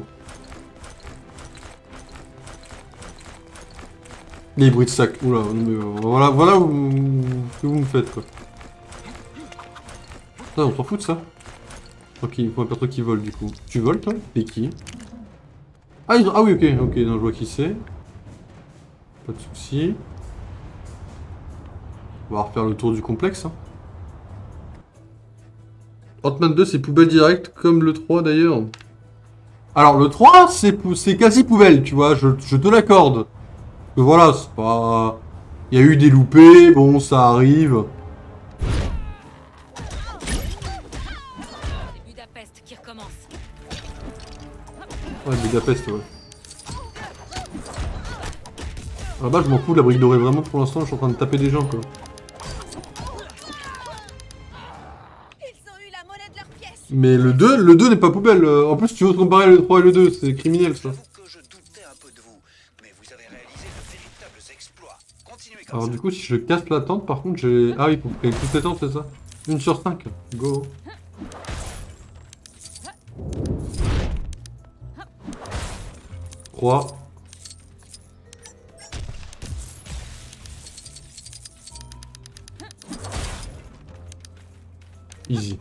Les bruits de sac, oula, voilà où que vous me faites quoi. Ah on s'en fout de ça. Ok, il faut un perso qui vole du coup. Tu voles toi? Et qui? Ah, ah oui ok, non, je vois qui c'est. Pas de soucis. On va refaire le tour du complexe. Hein. Ant-Man 2 c'est poubelle direct comme le 3 d'ailleurs. Alors le 3 c'est quasi poubelle tu vois, je te l'accorde. Voilà, c'est pas... Il y a eu des loupés, bon ça arrive. C'est Budapest qui recommence. Ouais Budapest ouais. Ah bah je m'en fous de la brique dorée vraiment pour l'instant je suis en train de taper des gens quoi. Ils ont eu la monnaie de leur pièce. Mais le 2 n'est pas poubelle. En plus, tu veux comparer le 3 et le 2, c'est criminel ça. J'avoue que je doutais un peu de vous, mais vous avez réalisé de véritables exploits. Continuez comme Alors ça. du coup, si je casse la tente, par contre, j'ai... Ah oui, il faut créer toutes les tentes, c'est ça? 1 sur 5. Go. Trois. Easy.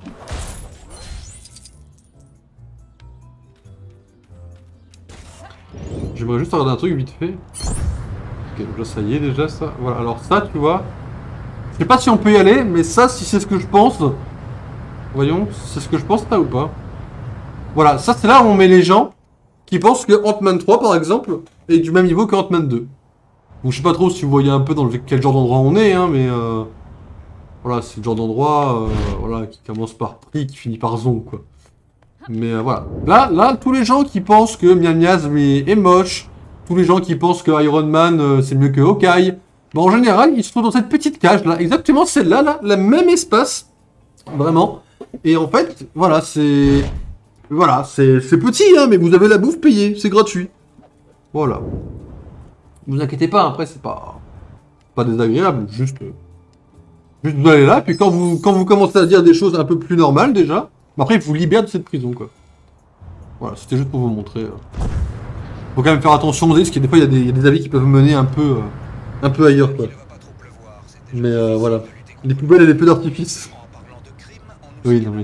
J'aimerais juste regarder un truc vite fait. Ok, donc là ça y est déjà ça. Voilà, alors ça tu vois. Je sais pas si on peut y aller, mais ça si c'est ce que je pense. Voyons, c'est ce que je pense là ou pas. Voilà, ça c'est là où on met les gens qui pensent que Ant-Man 3 par exemple est du même niveau que Ant-Man 2. Donc je sais pas trop si vous voyez un peu dans quel genre d'endroit on est, hein, mais voilà, c'est le genre d'endroit voilà, qui commence par Pri, qui finit par Zon, quoi. Mais voilà. Là, tous les gens qui pensent que Miam Miam est moche, tous les gens qui pensent que Iron Man c'est mieux que Hawkeye, bah en général, ils se trouvent dans cette petite cage là, exactement celle-là, là, la même espace, vraiment. Et en fait, voilà, c'est... Voilà, c'est petit, hein, mais vous avez la bouffe payée, c'est gratuit. Voilà. Vous inquiétez pas, après c'est pas désagréable, juste vous allez là, puis quand vous commencez à dire des choses un peu plus normales déjà, après ils vous libèrent de cette prison quoi. Voilà, c'était juste pour vous montrer. Faut quand même faire attention, parce que des fois il y a des avis qui peuvent mener un peu ailleurs quoi. Mais voilà, les poubelles et les feux d'artifice. Oui, non mais...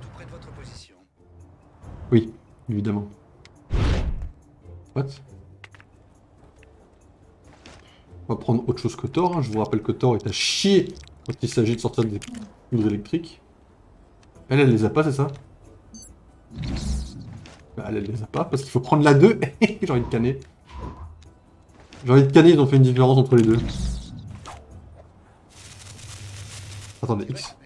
Oui, évidemment. What? On va prendre autre chose que Thor, hein. Je vous rappelle que Thor est à chier quand il s'agit de sortir des poudres électriques. Elle les a pas, c'est ça? Bah, elle les a pas, parce qu'il faut prendre la 2. J'ai envie de canner. J'ai envie de canner, ils ont fait une différence entre les deux. Attendez, X.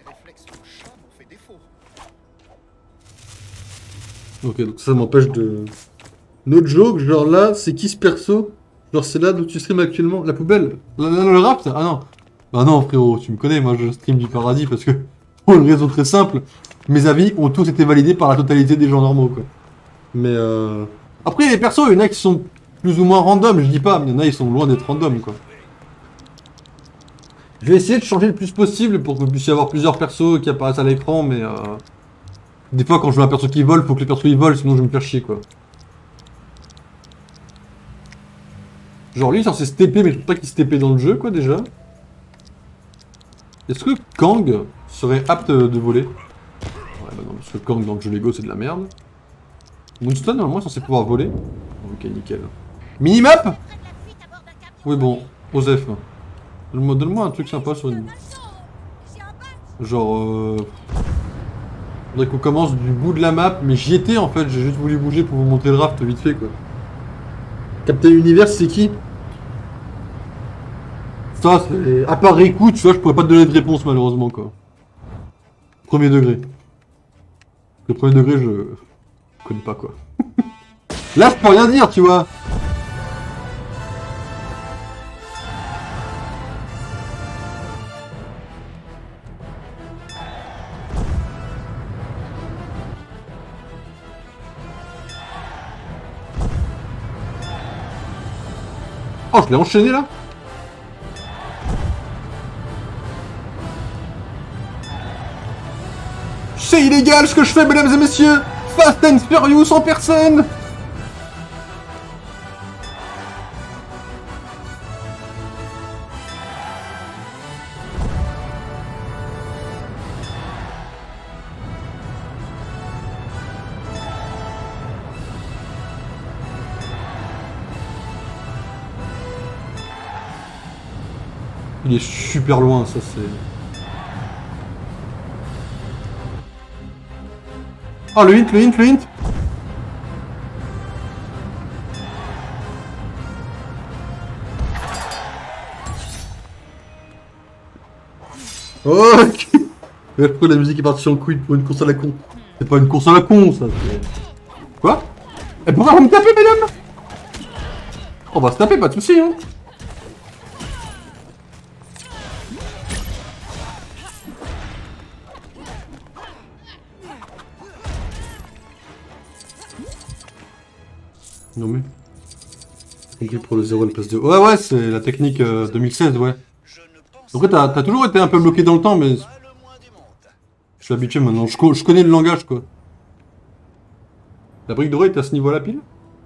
Ok, donc ça m'empêche de... Notre joke, genre là, c'est qui ce perso? Genre c'est là d'où tu stream actuellement? La poubelle? Le rap ça? Ah non. Bah non frérot, tu me connais, moi je stream du paradis parce que... Pour une raison très simple, mes avis ont tous été validés par la totalité des gens normaux quoi. Mais après les persos, il y en a qui sont plus ou moins random, je dis pas, mais il y en a qui sont loin d'être random quoi. Je vais essayer de changer le plus possible pour que vous puissiez avoir plusieurs persos qui apparaissent à l'écran, mais des fois quand je vois un perso qui vole, faut que les persos ils volent, sinon je vais me faire chier quoi. Genre lui il est censé se TP, mais je trouve pas qu'il se TP dans le jeu quoi déjà. Est-ce que Kang serait apte de voler? Ouais bah non, parce que Kang dans le jeu Lego c'est de la merde. Moonstone normalement est censé pouvoir voler. Ok nickel. Minimap? Oui bon, Osef. Donne-moi un truc sympa sur une... Genre faudrait qu'on commence du bout de la map, mais j'y étais en fait, j'ai juste voulu bouger pour vous montrer le raft vite fait quoi. Captain Univers c'est qui? Ça c'est... À part Riku, tu vois, je pourrais pas te donner de réponse malheureusement quoi. Premier degré. Le premier degré je connais pas quoi. Là je peux rien dire tu vois. Oh, je l'ai enchaîné là? C'est illégal ce que je fais, mesdames et messieurs! Fast and Furious en personne! Il est super loin, ça c'est... Oh le hint! Ok. Mais pourquoi la musique est partie en couille pour une course à la con? C'est pas une course à la con ça, c'est... Quoi? Et pourquoi vous me tapez mesdames? On va se taper, pas de soucis hein. Non mais... Compris pour le 0 et le place 2. Ouais ouais, c'est la technique 2016, ouais. Après t'as toujours été un peu bloqué dans le temps, mais... Je suis habitué maintenant, je connais le langage quoi. La brique dorée est à ce niveau-là pile?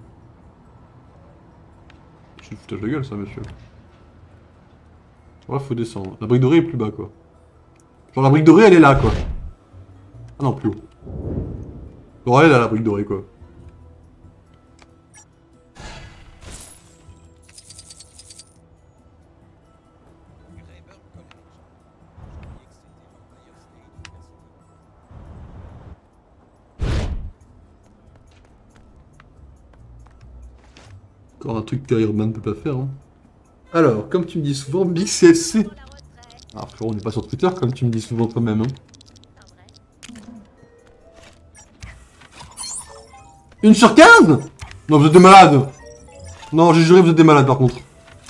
C'est du foutage de gueule ça monsieur. Ouais, faut descendre. La brique dorée est plus bas quoi. Genre la brique dorée elle est là quoi. Ah non, plus haut. Bon, elle est là la brique dorée quoi. Encore un truc qu'Iron Man peut pas faire. Hein. Alors, comme tu me dis souvent, Big CFC. Alors frérot, on n'est pas sur Twitter comme tu me dis souvent toi-même. Hein. Une sur 15? Non, vous êtes des malades. Non, j'ai juré, vous êtes des malades par contre.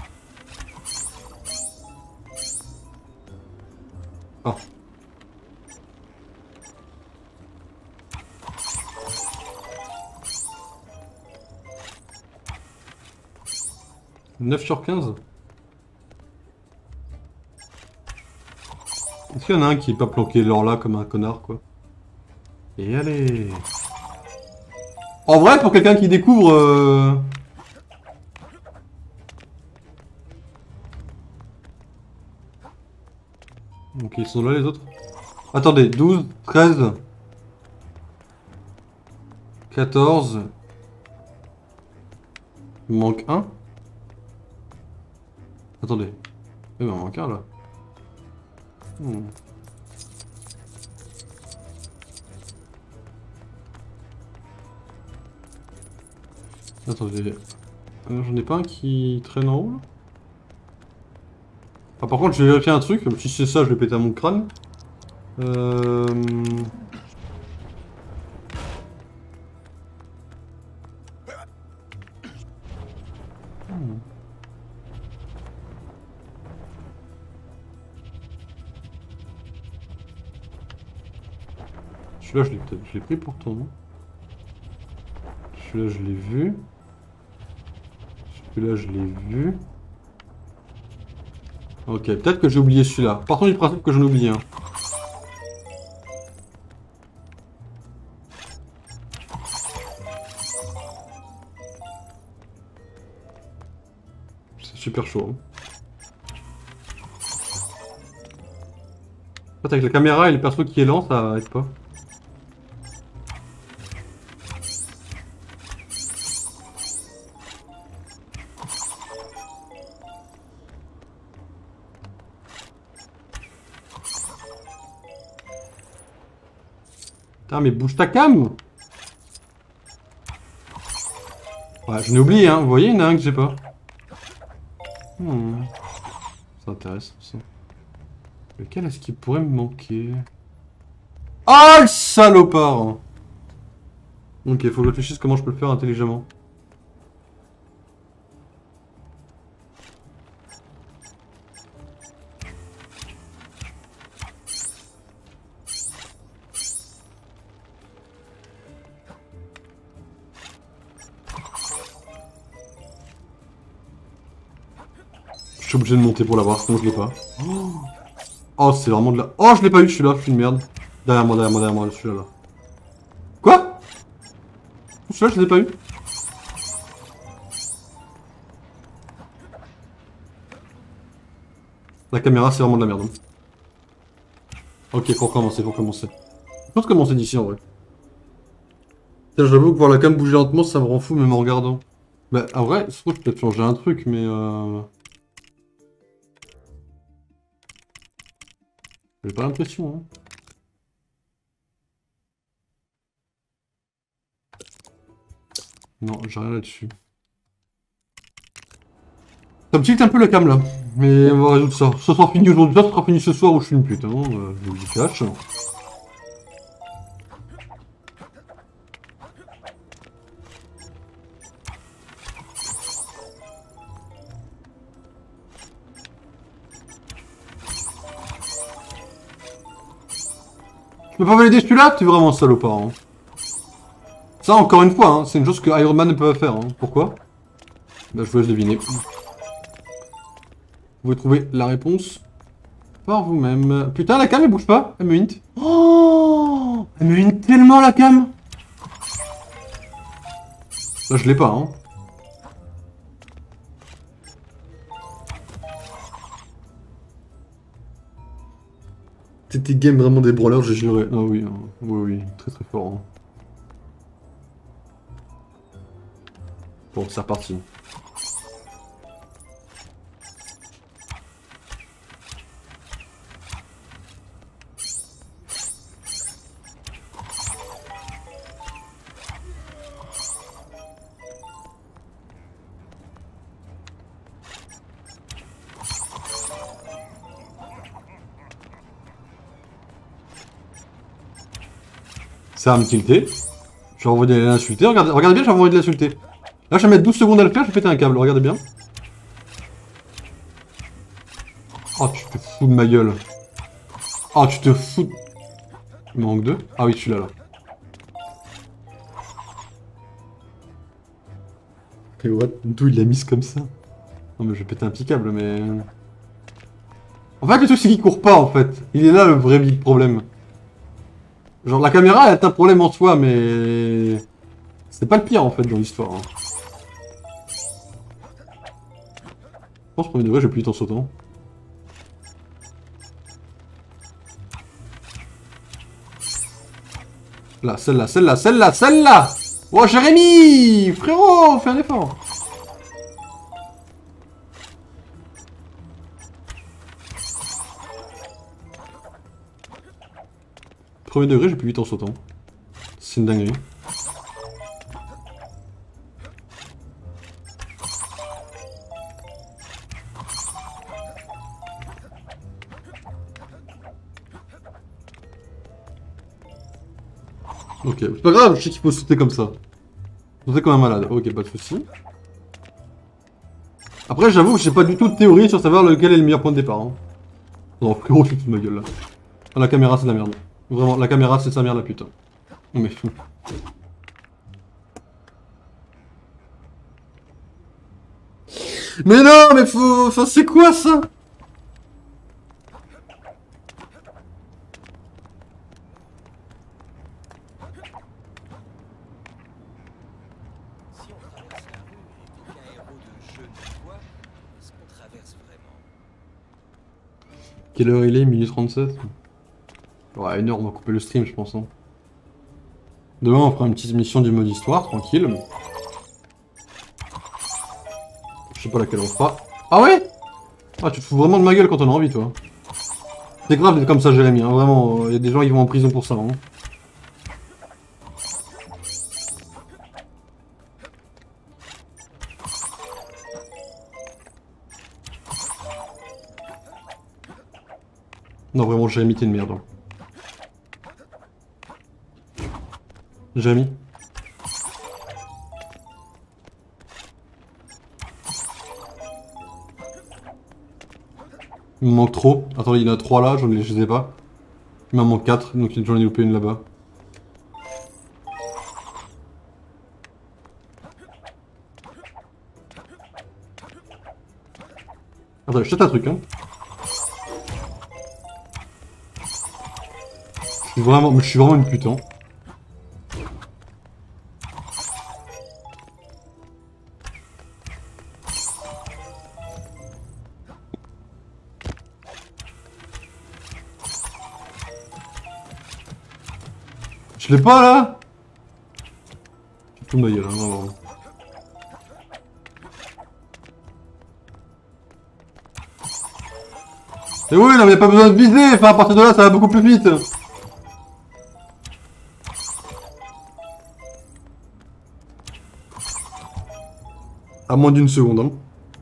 Ah. « 9 sur 15 ?» Est-ce qu'il y en a un qui est pas planqué l'or là comme un connard quoi? Et allez. En vrai, pour quelqu'un qui découvre... Ok, ils sont là les autres. Attendez, 12, 13... 14... Il me manque un. Attendez. Il m'en manque un là. Attendez. J'en ai pas un qui traîne en haut là? Ah, par contre, je vais vérifier un truc. Si c'est ça, je vais péter à mon crâne. Celui-là, je l'ai pris pourtant, non? Celui-là, je l'ai vu. Celui-là, je l'ai vu. Ok, peut-être que j'ai oublié celui-là. Partons du principe que j'en ai oublié un. C'est super chaud. Hein. En fait, avec la caméra et le perso qui est lent, ça aide pas. Putain, mais bouge ta cam! Ouais, je l'ai oublié, hein. Vous voyez, il y en a un que j'ai pas. Ça intéresse, ça. Lequel est-ce qu'il pourrait me manquer? Oh, le salopard! Ok, faut que je réfléchisse comment je peux le faire intelligemment. Je suis obligé de monter pour l'avoir, sinon je l'ai pas. Oh, c'est vraiment de la... Oh, je l'ai pas eu, celui-là, je suis une merde. Derrière moi, celui-là. Là. Quoi? Celui-là, je l'ai pas eu. La caméra, c'est vraiment de la merde. Ok, faut recommencer, faut recommencer. Faut recommencer d'ici, en vrai. Tiens, j'avoue que voir la cam bouger lentement, ça me rend fou, même en regardant. Bah, en vrai, je trouve que je peux peut-être changer un truc, mais j'ai pas l'impression, hein. Non, j'ai rien là-dessus. Ça me tilte un peu la cam là, mais on va résoudre ça. Ça sera fini aujourd'hui, ça sera fini ce soir où je suis une pute, hein, je vous le cache. Tu peux pas valider celui-là? T'es vraiment un salopard. Hein. Ça, encore une fois, hein, c'est une chose que Iron Man ne peut pas faire. Hein. Pourquoi? Bah, je vous laisse deviner. Vous pouvez trouver la réponse par vous-même. Putain, la cam, elle bouge pas. Elle me hint. Oh, elle me hint tellement, la cam. Là, je l'ai pas, hein. C'était game vraiment des brawlers, j'ai juré. Ah oui, hein. Oui, très très fort. Hein. Bon, c'est reparti. Ça va me tilter. Je vais envoyer de l'insulter. Regardez bien, je vais envoyer de l'insulter. Là, je vais mettre 12 secondes à le faire, je vais péter un câble. Regardez bien. Oh, tu te fous de ma gueule. Oh, tu te fous de... Il me manque 2. Ah oui, je suis là. Et what? D'où il l'a mise comme ça? Non, mais je vais péter un petit câble, mais... En fait, le truc, c'est qu'il court pas, en fait. Il est là, le vrai big problème. Genre, la caméra, elle a un problème en soi, mais... C'est pas le pire, en fait, dans l'histoire. Hein. Je pense, premier degré, j'ai plus vite en sautant. Là, celle-là! Oh, Jérémy! Frérot, fais un effort! Premier degré, j'ai plus vite en sautant. C'est une dinguerie. Ok, c'est pas grave, je sais qu'il faut sauter comme ça. Sauter comme un malade, ok, pas de soucis. Après, j'avoue que j'ai pas du tout de théorie sur savoir lequel est le meilleur point de départ. Hein. Non, frérot, je suis toute ma gueule là. Ah, la caméra, c'est de la merde. Vraiment, la caméra, c'est sa merde, la putain. Mais... Mais non, mais faut... Enfin, c'est quoi, ça? Si on traverse la rue et qu'aucun héros de jeu ne voit, est-ce qu'on traverse vraiment? Quelle heure il est? Minute 37. Ouais, 1 heure, on va couper le stream, je pense. Hein. Demain, on fera une petite mission du mode histoire, tranquille. Je sais pas laquelle on fera. Ah ouais? Ah, tu te fous vraiment de ma gueule quand on a envie, toi. C'est grave d'être comme ça, Jérémy. Hein. Vraiment, il y a des gens qui vont en prison pour ça. Hein. Non, vraiment, Jérémy, t'es une merde. Hein. Jérémy. Il me manque trop. Attendez, il y en a 3 là, je les ai pas. Il m'en manque 4, donc j'en ai loupé une là-bas. Attends, je tâte un truc, hein. Je suis vraiment une pute, hein. Je l'ai pas là. Je fous de ma gueule, hein, vraiment. Et oui, non mais y'a pas besoin de viser, enfin à partir de là ça va beaucoup plus vite. À moins d'une seconde, hein.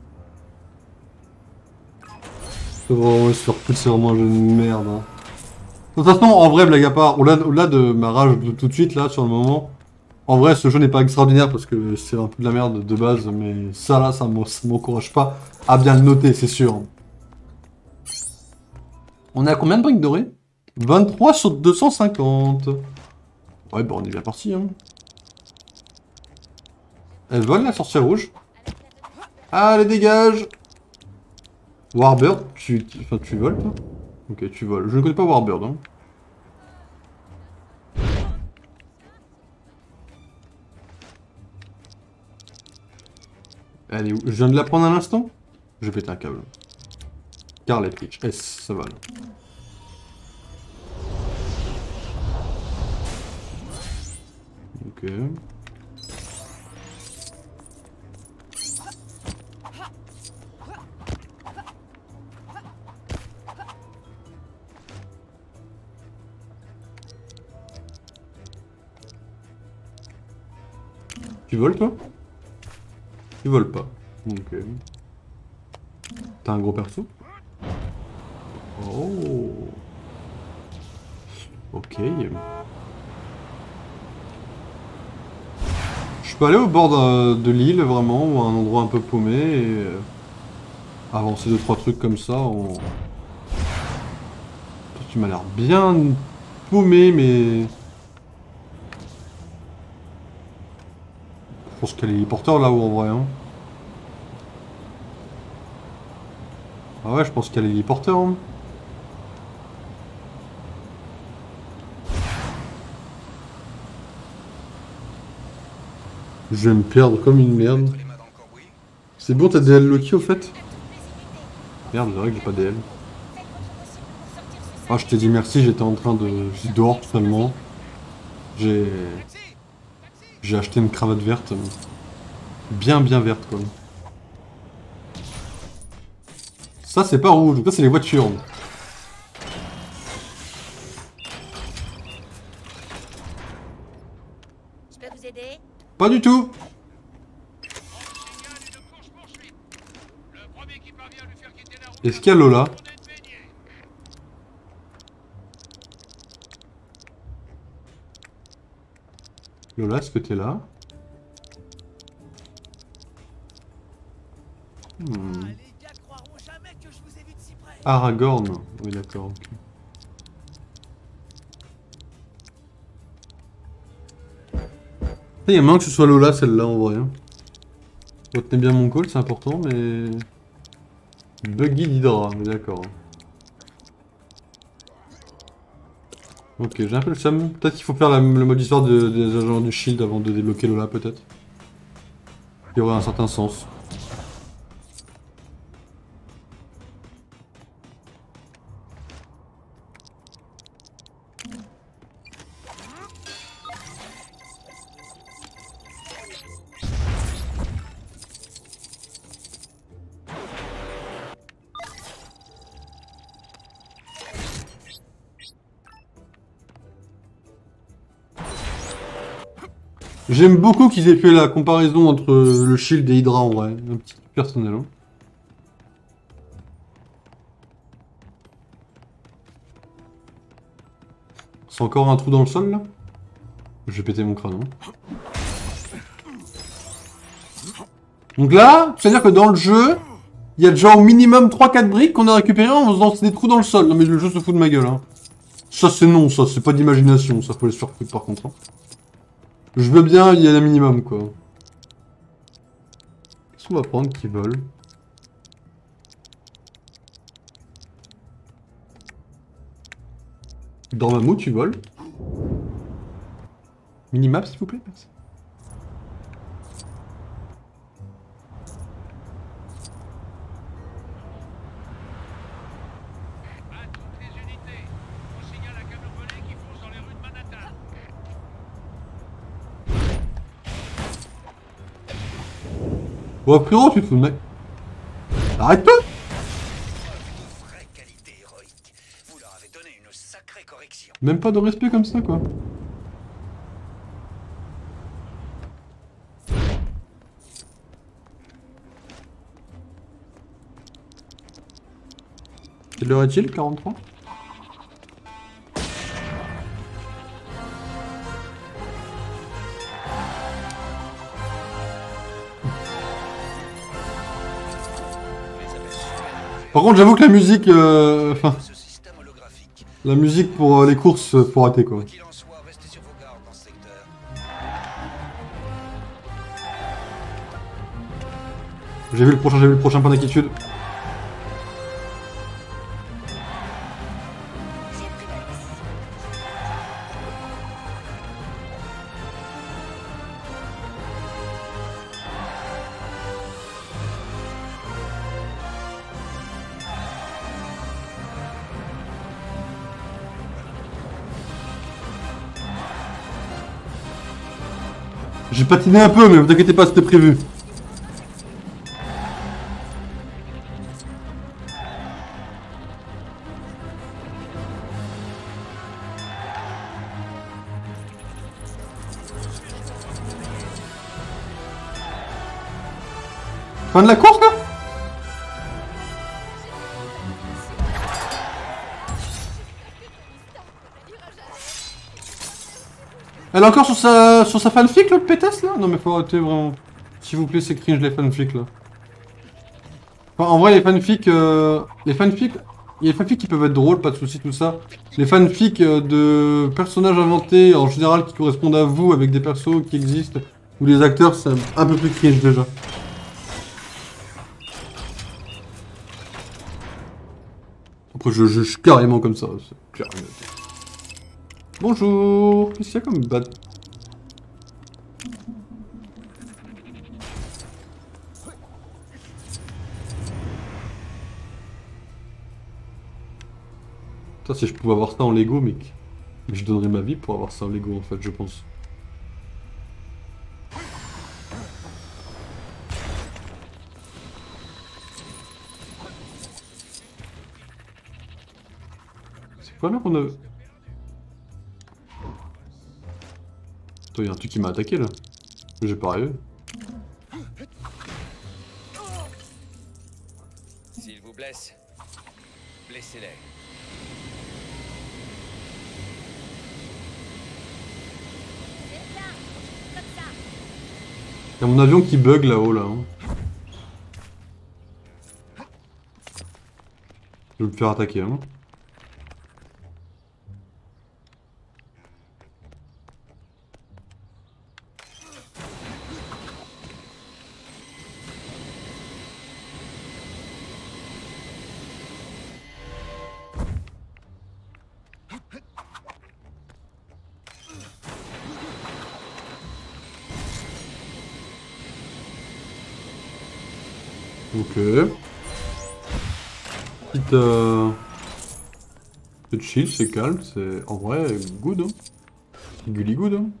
C'est vraiment se faire pousser, c'est vraiment un jeu de merde, hein. De toute façon, en vrai, blague à part, au-delà de ma rage de tout de suite, là, sur le moment, en vrai, ce jeu n'est pas extraordinaire parce que c'est un peu de la merde de base, mais ça, là, ça m'encourage pas à bien le noter, c'est sûr. On est à combien de briques dorées? 23 sur 250. Ouais, bah on est bien parti, hein. Elle vole la sorcière rouge. Allez, dégage! Warbird, enfin, tu voles toi? Ok, tu voles. Je ne connais pas Warbird. Hein. Elle est où? Je viens de la prendre à l'instant? Je vais péter un câble. Scarlet Witch. S, ça va là. Ok. Tu voles toi? Tu voles pas. Ok. T'as un gros perso? Oh. Ok. Je peux aller au bord de l'île vraiment, ou à un endroit un peu paumé et avancer 2-3 trucs comme ça. Toi, tu m'as l'air bien paumé, mais... Je pense qu'il y a l'héliporteur là-haut en vrai. Hein. Ah ouais, je pense qu'il y a l'héliporteur. Hein. Je vais me perdre comme une merde. C'est bon, t'as DL Loki au fait? Merde, c'est vrai que j'ai pas DL. Ah, je t'ai dit merci, j'étais en train de... Je dors totalement. J'ai acheté une cravate verte. Bien verte quoi. Ça c'est pas rouge, ça c'est les voitures. Je peux vous aider? Pas du tout. Est-ce qu'il y a Lola? Lola, est-ce que t'es là? Aragorn. Oui, d'accord, ok. Il y a moyen que ce soit Lola, celle-là, en vrai. Retenez bien mon call, c'est important, mais... Buggy d'Hydra, oui, d'accord. Ok, j'ai un peu le seum. Peut-être qu'il faut faire le mode histoire des agents du Shield avant de débloquer Lola, peut-être. Il y aurait un certain sens. J'aime beaucoup qu'ils aient fait la comparaison entre le Shield et Hydra en vrai, un petit truc personnel. Hein. C'est encore un trou dans le sol là? Je vais péter mon crâne. Hein. Donc là, c'est-à-dire que dans le jeu, il y a déjà au minimum 3-4 briques qu'on a récupérées en faisant des trous dans le sol. Non mais le jeu se fout de ma gueule. Hein. Ça c'est non, ça c'est pas d'imagination, ça faut les surfoutre par contre. Hein. Je veux bien, il y a un minimum quoi. Qu'est-ce qu'on va prendre qui vole? Dormammu, tu voles? Minimap s'il vous plaît, merci. Oh frérot, tu te fous de mec. Arrête-toi! Même pas de respect comme ça quoi. Quelle heure est-il? 43? Par contre, j'avoue que la musique, enfin, la musique pour les courses, faut rater quoi. J'ai vu le prochain, pas d'inquiétude. J'ai patiné un peu, mais vous inquiétez pas, c'était prévu. Fin de la course là? Elle est encore sur sa fanfic l'autre pétasse là? Non mais faut arrêter vraiment. S'il vous plaît, c'est cringe les fanfics là. Enfin, en vrai les fanfics... il y a des fanfics qui peuvent être drôles, pas de soucis tout ça. Les fanfics de personnages inventés en général qui correspondent à vous avec des persos qui existent ou des acteurs, c'est un peu plus cringe déjà. Après je juge carrément comme ça, c'est clair. Bonjour, qu'est-ce qu'il y a comme bad? Putain, si je pouvais avoir ça en Lego, mec. Mais je donnerais ma vie pour avoir ça en Lego en fait, je pense. C'est quoi là qu'on a... Attends, y'a un truc qui m'a attaqué là. J'ai pas rêvé. S'ils vous blessent, blessez-les. Y'a mon avion qui bug là-haut là. Hein. Je vais me faire attaquer. Hein. Ok. C'est chill, c'est calme, c'est en vrai good. Hein. C'est gully good. Hein.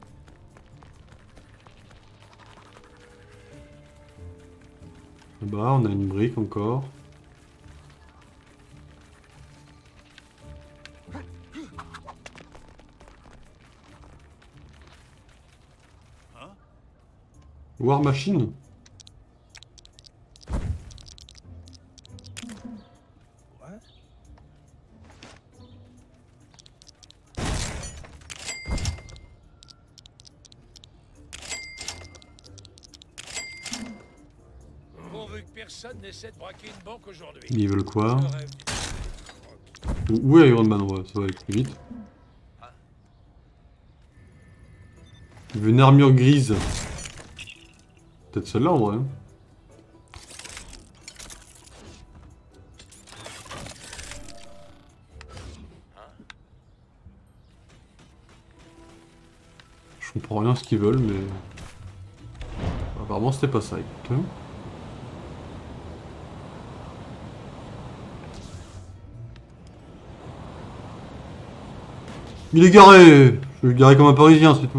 Là-bas, on a une brique encore. War Machine. Personne n'essaie de braquer une banque aujourd'hui. Ils veulent quoi? Où est Iron Man? Ouais, ça va aller plus vite. Il veut une armure grise. Peut-être celle-là en vrai. Je comprends rien à ce qu'ils veulent, mais... Apparemment c'était pas ça, écoute. Il est garé! Je vais le garer comme un parisien, c'est tout.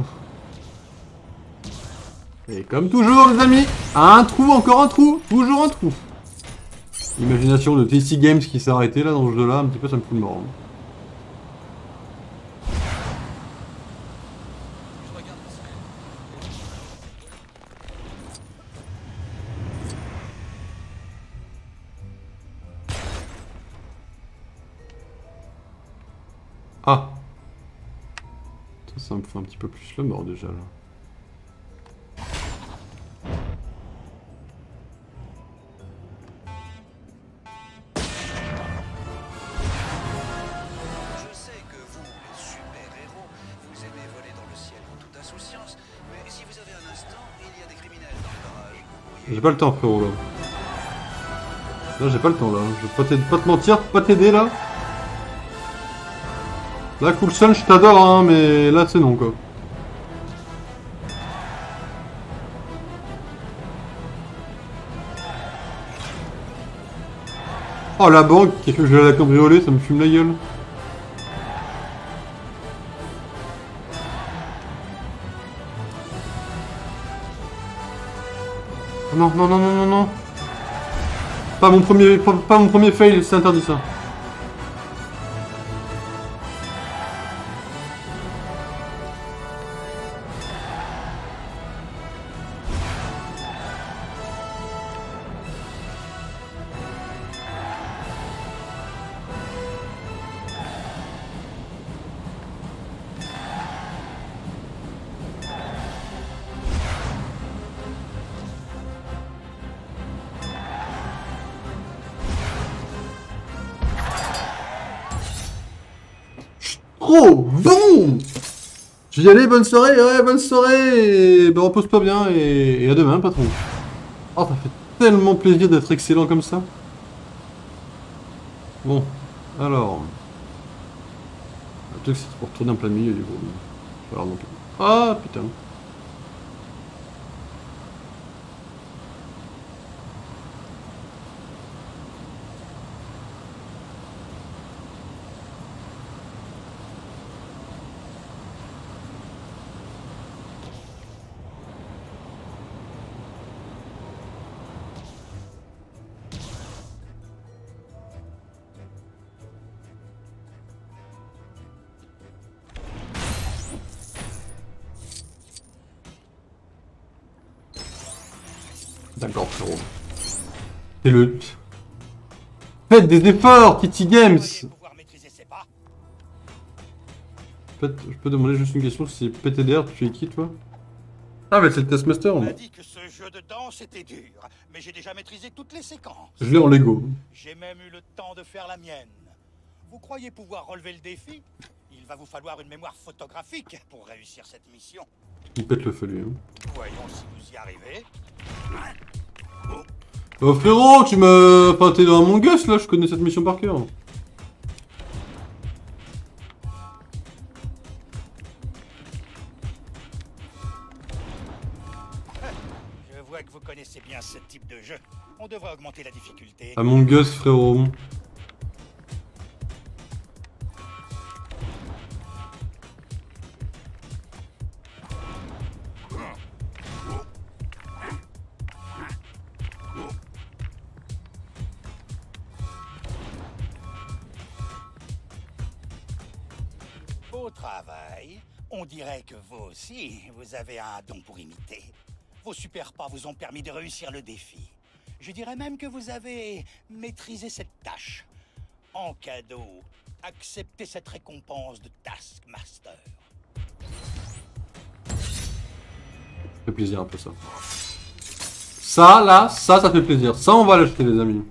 Et comme toujours, les amis, un trou, encore un trou, toujours un trou. L'imagination de TC Games qui s'est arrêtée là dans ce jeu-là, un petit peu ça me fout le mort. Ah! Ça me fait un petit peu plus le mort déjà là. Je sais que vous, les super-héros, vous aimez voler dans le ciel en toute insouciance, mais si vous avez un instant, il y a des criminels dans le barrage. J'ai pas le temps frérot là. Là j'ai pas le temps là, je vais pas te mentir, pas t'aider là. Là Coulson je t'adore hein, mais là c'est non quoi. Oh la banque qui a fait que je vais la cambrioler, ça me fume la gueule. Oh non, non, non, non, non, non. Pas mon premier fail, c'est interdit ça. Oh, bon. Je vais y aller, bonne soirée, ouais, bonne soirée. Ben, repose-toi bien et à demain, patron. Oh, ça fait tellement plaisir d'être excellent comme ça. Bon, alors. Le truc, c'est pour tourner en plein milieu, du coup. Alors, donc... Ah, putain. D'accord, frérot. C'est le... Faites des efforts, Titi Games. Je peux demander juste une question, si PTDR, tu es qui, toi? Ah, mais c'est le Taskmaster, On moi. m'a dit que ce jeu de danse était dur, mais j'ai déjà maîtrisé toutes les séquences. Je l'ai en Lego. J'ai même eu le temps de faire la mienne. Vous croyez pouvoir relever le défi? Il va vous falloir une mémoire photographique pour réussir cette mission. Il pète le feu, lui. Hein. Voyons si vous y arrivez. Oh frérot, tu m'as... Enfin, t'es dans Among Us, là, je connais cette mission par cœur. Je vois que vous connaissez bien ce type de jeu. On devrait augmenter la difficulté. Among Us, frérot. Beau travail. On dirait que vous aussi, vous avez un don pour imiter. Vos super pas vous ont permis de réussir le défi. Je dirais même que vous avez maîtrisé cette tâche. En cadeau, acceptez cette récompense de Taskmaster. Ça fait plaisir un peu ça. Ça, là, ça fait plaisir. Ça, on va l'acheter, les amis.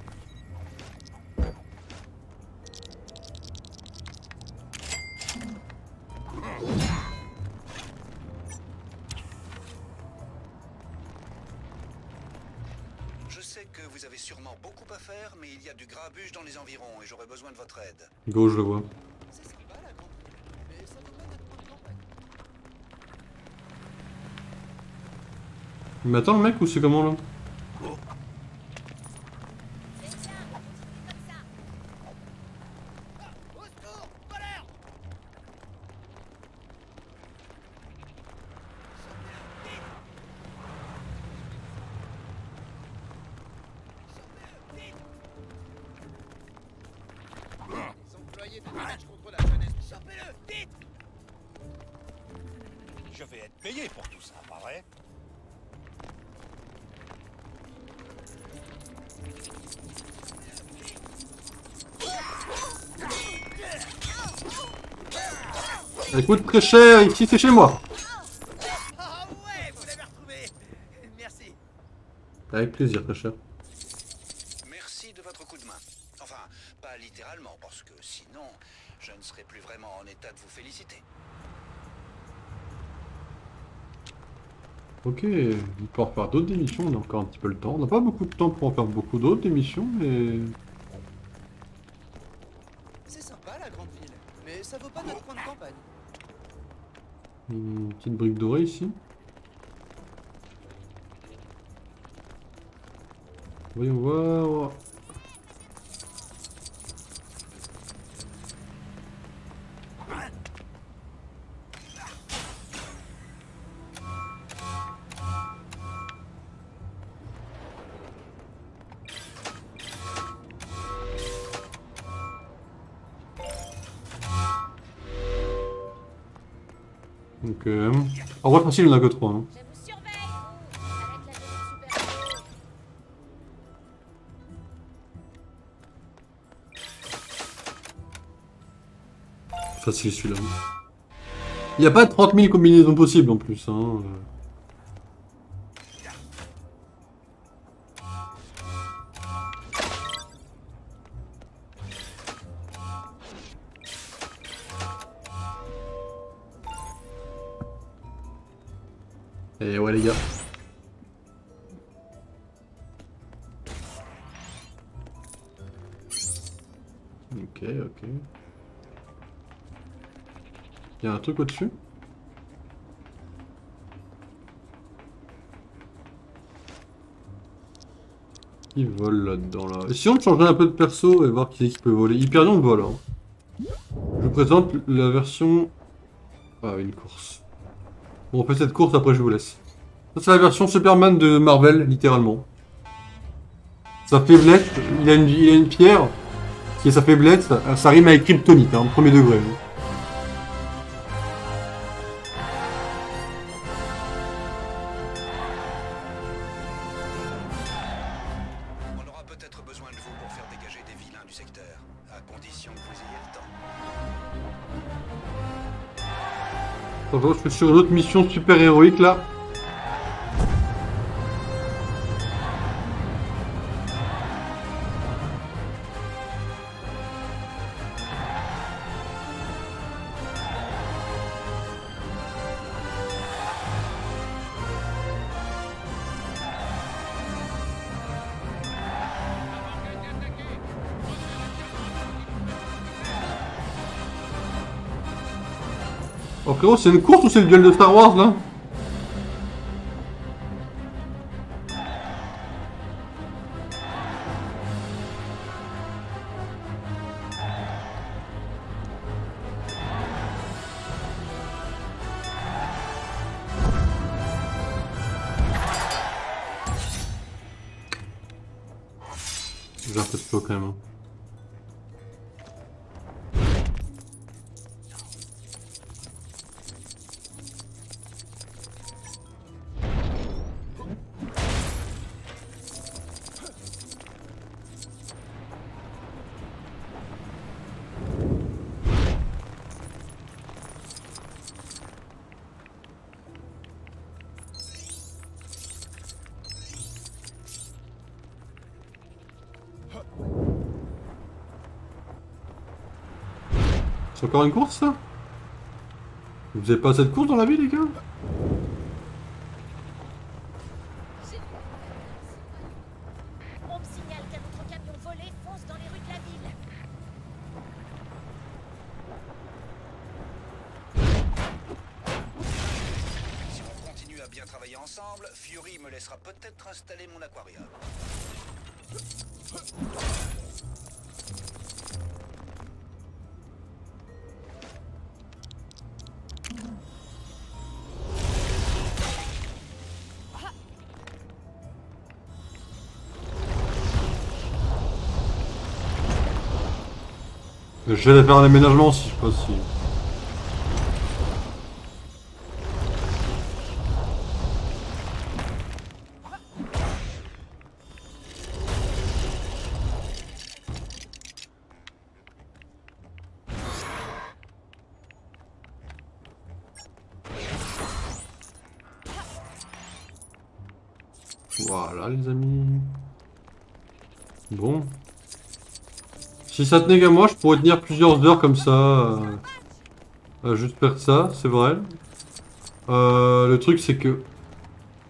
Je sais que vous avez sûrement beaucoup à faire, mais il y a du grabuge dans les environs et j'aurais besoin de votre aide. Go, je le vois. Il m'attend le mec ou c'est comment là? Je vais être payé pour tout ça, pas vrai? Ça coûte très cher, ici c'est chez moi. Ah ouais, vous l'avez retrouvé. Merci. Avec plaisir, très cher. Merci de votre coup de main. Enfin, pas littéralement, parce que sinon, je ne serais plus vraiment en état de vous féliciter. Ok, on peut en faire d'autres démissions, on a encore un petit peu le temps. On n'a pas beaucoup de temps pour en faire beaucoup d'autres démissions, mais... C'est sympa la grande ville, mais ça vaut pas notre coin de campagne. Une petite brique dorée ici. Voyons voir... Donc, en vrai facile, il n'y en a que 3. Hein. Facile celui-là. Il n'y a pas 30 000 combinaisons possibles en plus. Hein. Et ouais les gars. Ok, ok. Il y a un truc au-dessus? Qui vole là-dedans là? Essayons de changer un peu de perso et voir qui est qui peut voler. Hyperion vole. Hein. Je vous présente la version... Ah, une course. Bon, on fait cette course, après je vous laisse. Ça c'est la version Superman de Marvel, littéralement. Sa faiblesse, il a une pierre, qui est sa faiblesse, ça rime avec kryptonite, hein, premier degré. On aura peut-être besoin de vous pour faire dégager des vilains du secteur, à condition que vous ayez le temps. Attends, je suis sur une autre mission super héroïque là. Oh frérot, c'est une course ou c'est le duel de Star Wars là? J'ai un peu de flow quand même. Hein. C'est encore une course ça? Vous avez pas assez de courses dans la vie les gars? On me signale qu'un autre camion volé fonce dans les rues de la ville. Si on continue à bien travailler ensemble, Fury me laissera peut-être installer mon aquarium. Je vais faire un aménagement si je passe. Voilà les amis. Bon. Si ça tenait qu'à moi, je pourrais tenir plusieurs heures comme ça. Juste faire ça, c'est vrai. Le truc c'est que...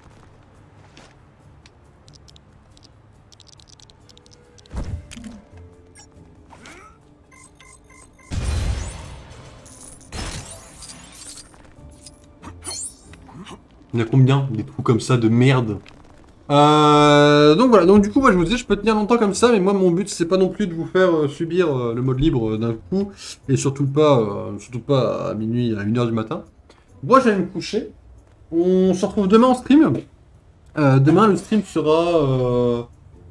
Il y en a combien? Des trous comme ça de merde. Donc voilà, donc du coup, moi je vous disais, je peux tenir longtemps comme ça, mais moi mon but c'est pas non plus de vous faire subir le mode libre d'un coup, et surtout pas à minuit, à 1h du matin. Moi j'allais me coucher. On se retrouve demain en stream. Demain le stream sera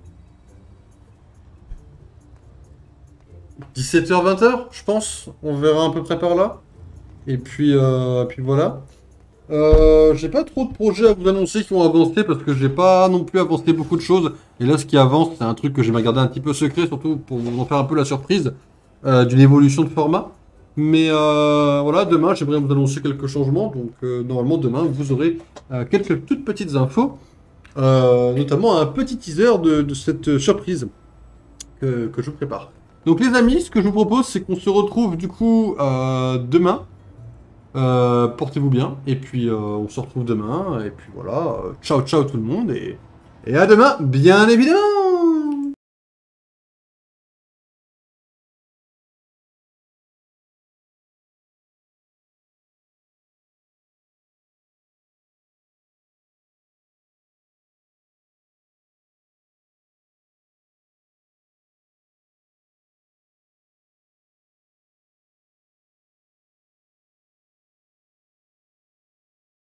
17h-20h, je pense. On verra à peu près par là. Et puis voilà. J'ai pas trop de projets à vous annoncer qui vont avancer parce que j'ai pas non plus avancé beaucoup de choses. Et là, ce qui avance, c'est un truc que j'ai gardé un petit peu secret, surtout pour vous en faire un peu la surprise d'une évolution de format. Mais voilà, demain, j'aimerais vous annoncer quelques changements. Donc, normalement, demain, vous aurez quelques toutes petites infos, notamment un petit teaser de cette surprise que je vous prépare. Donc, les amis, ce que je vous propose, c'est qu'on se retrouve du coup demain. Portez-vous bien, et puis on se retrouve demain, et puis voilà, ciao ciao tout le monde, et à demain, bien évidemment!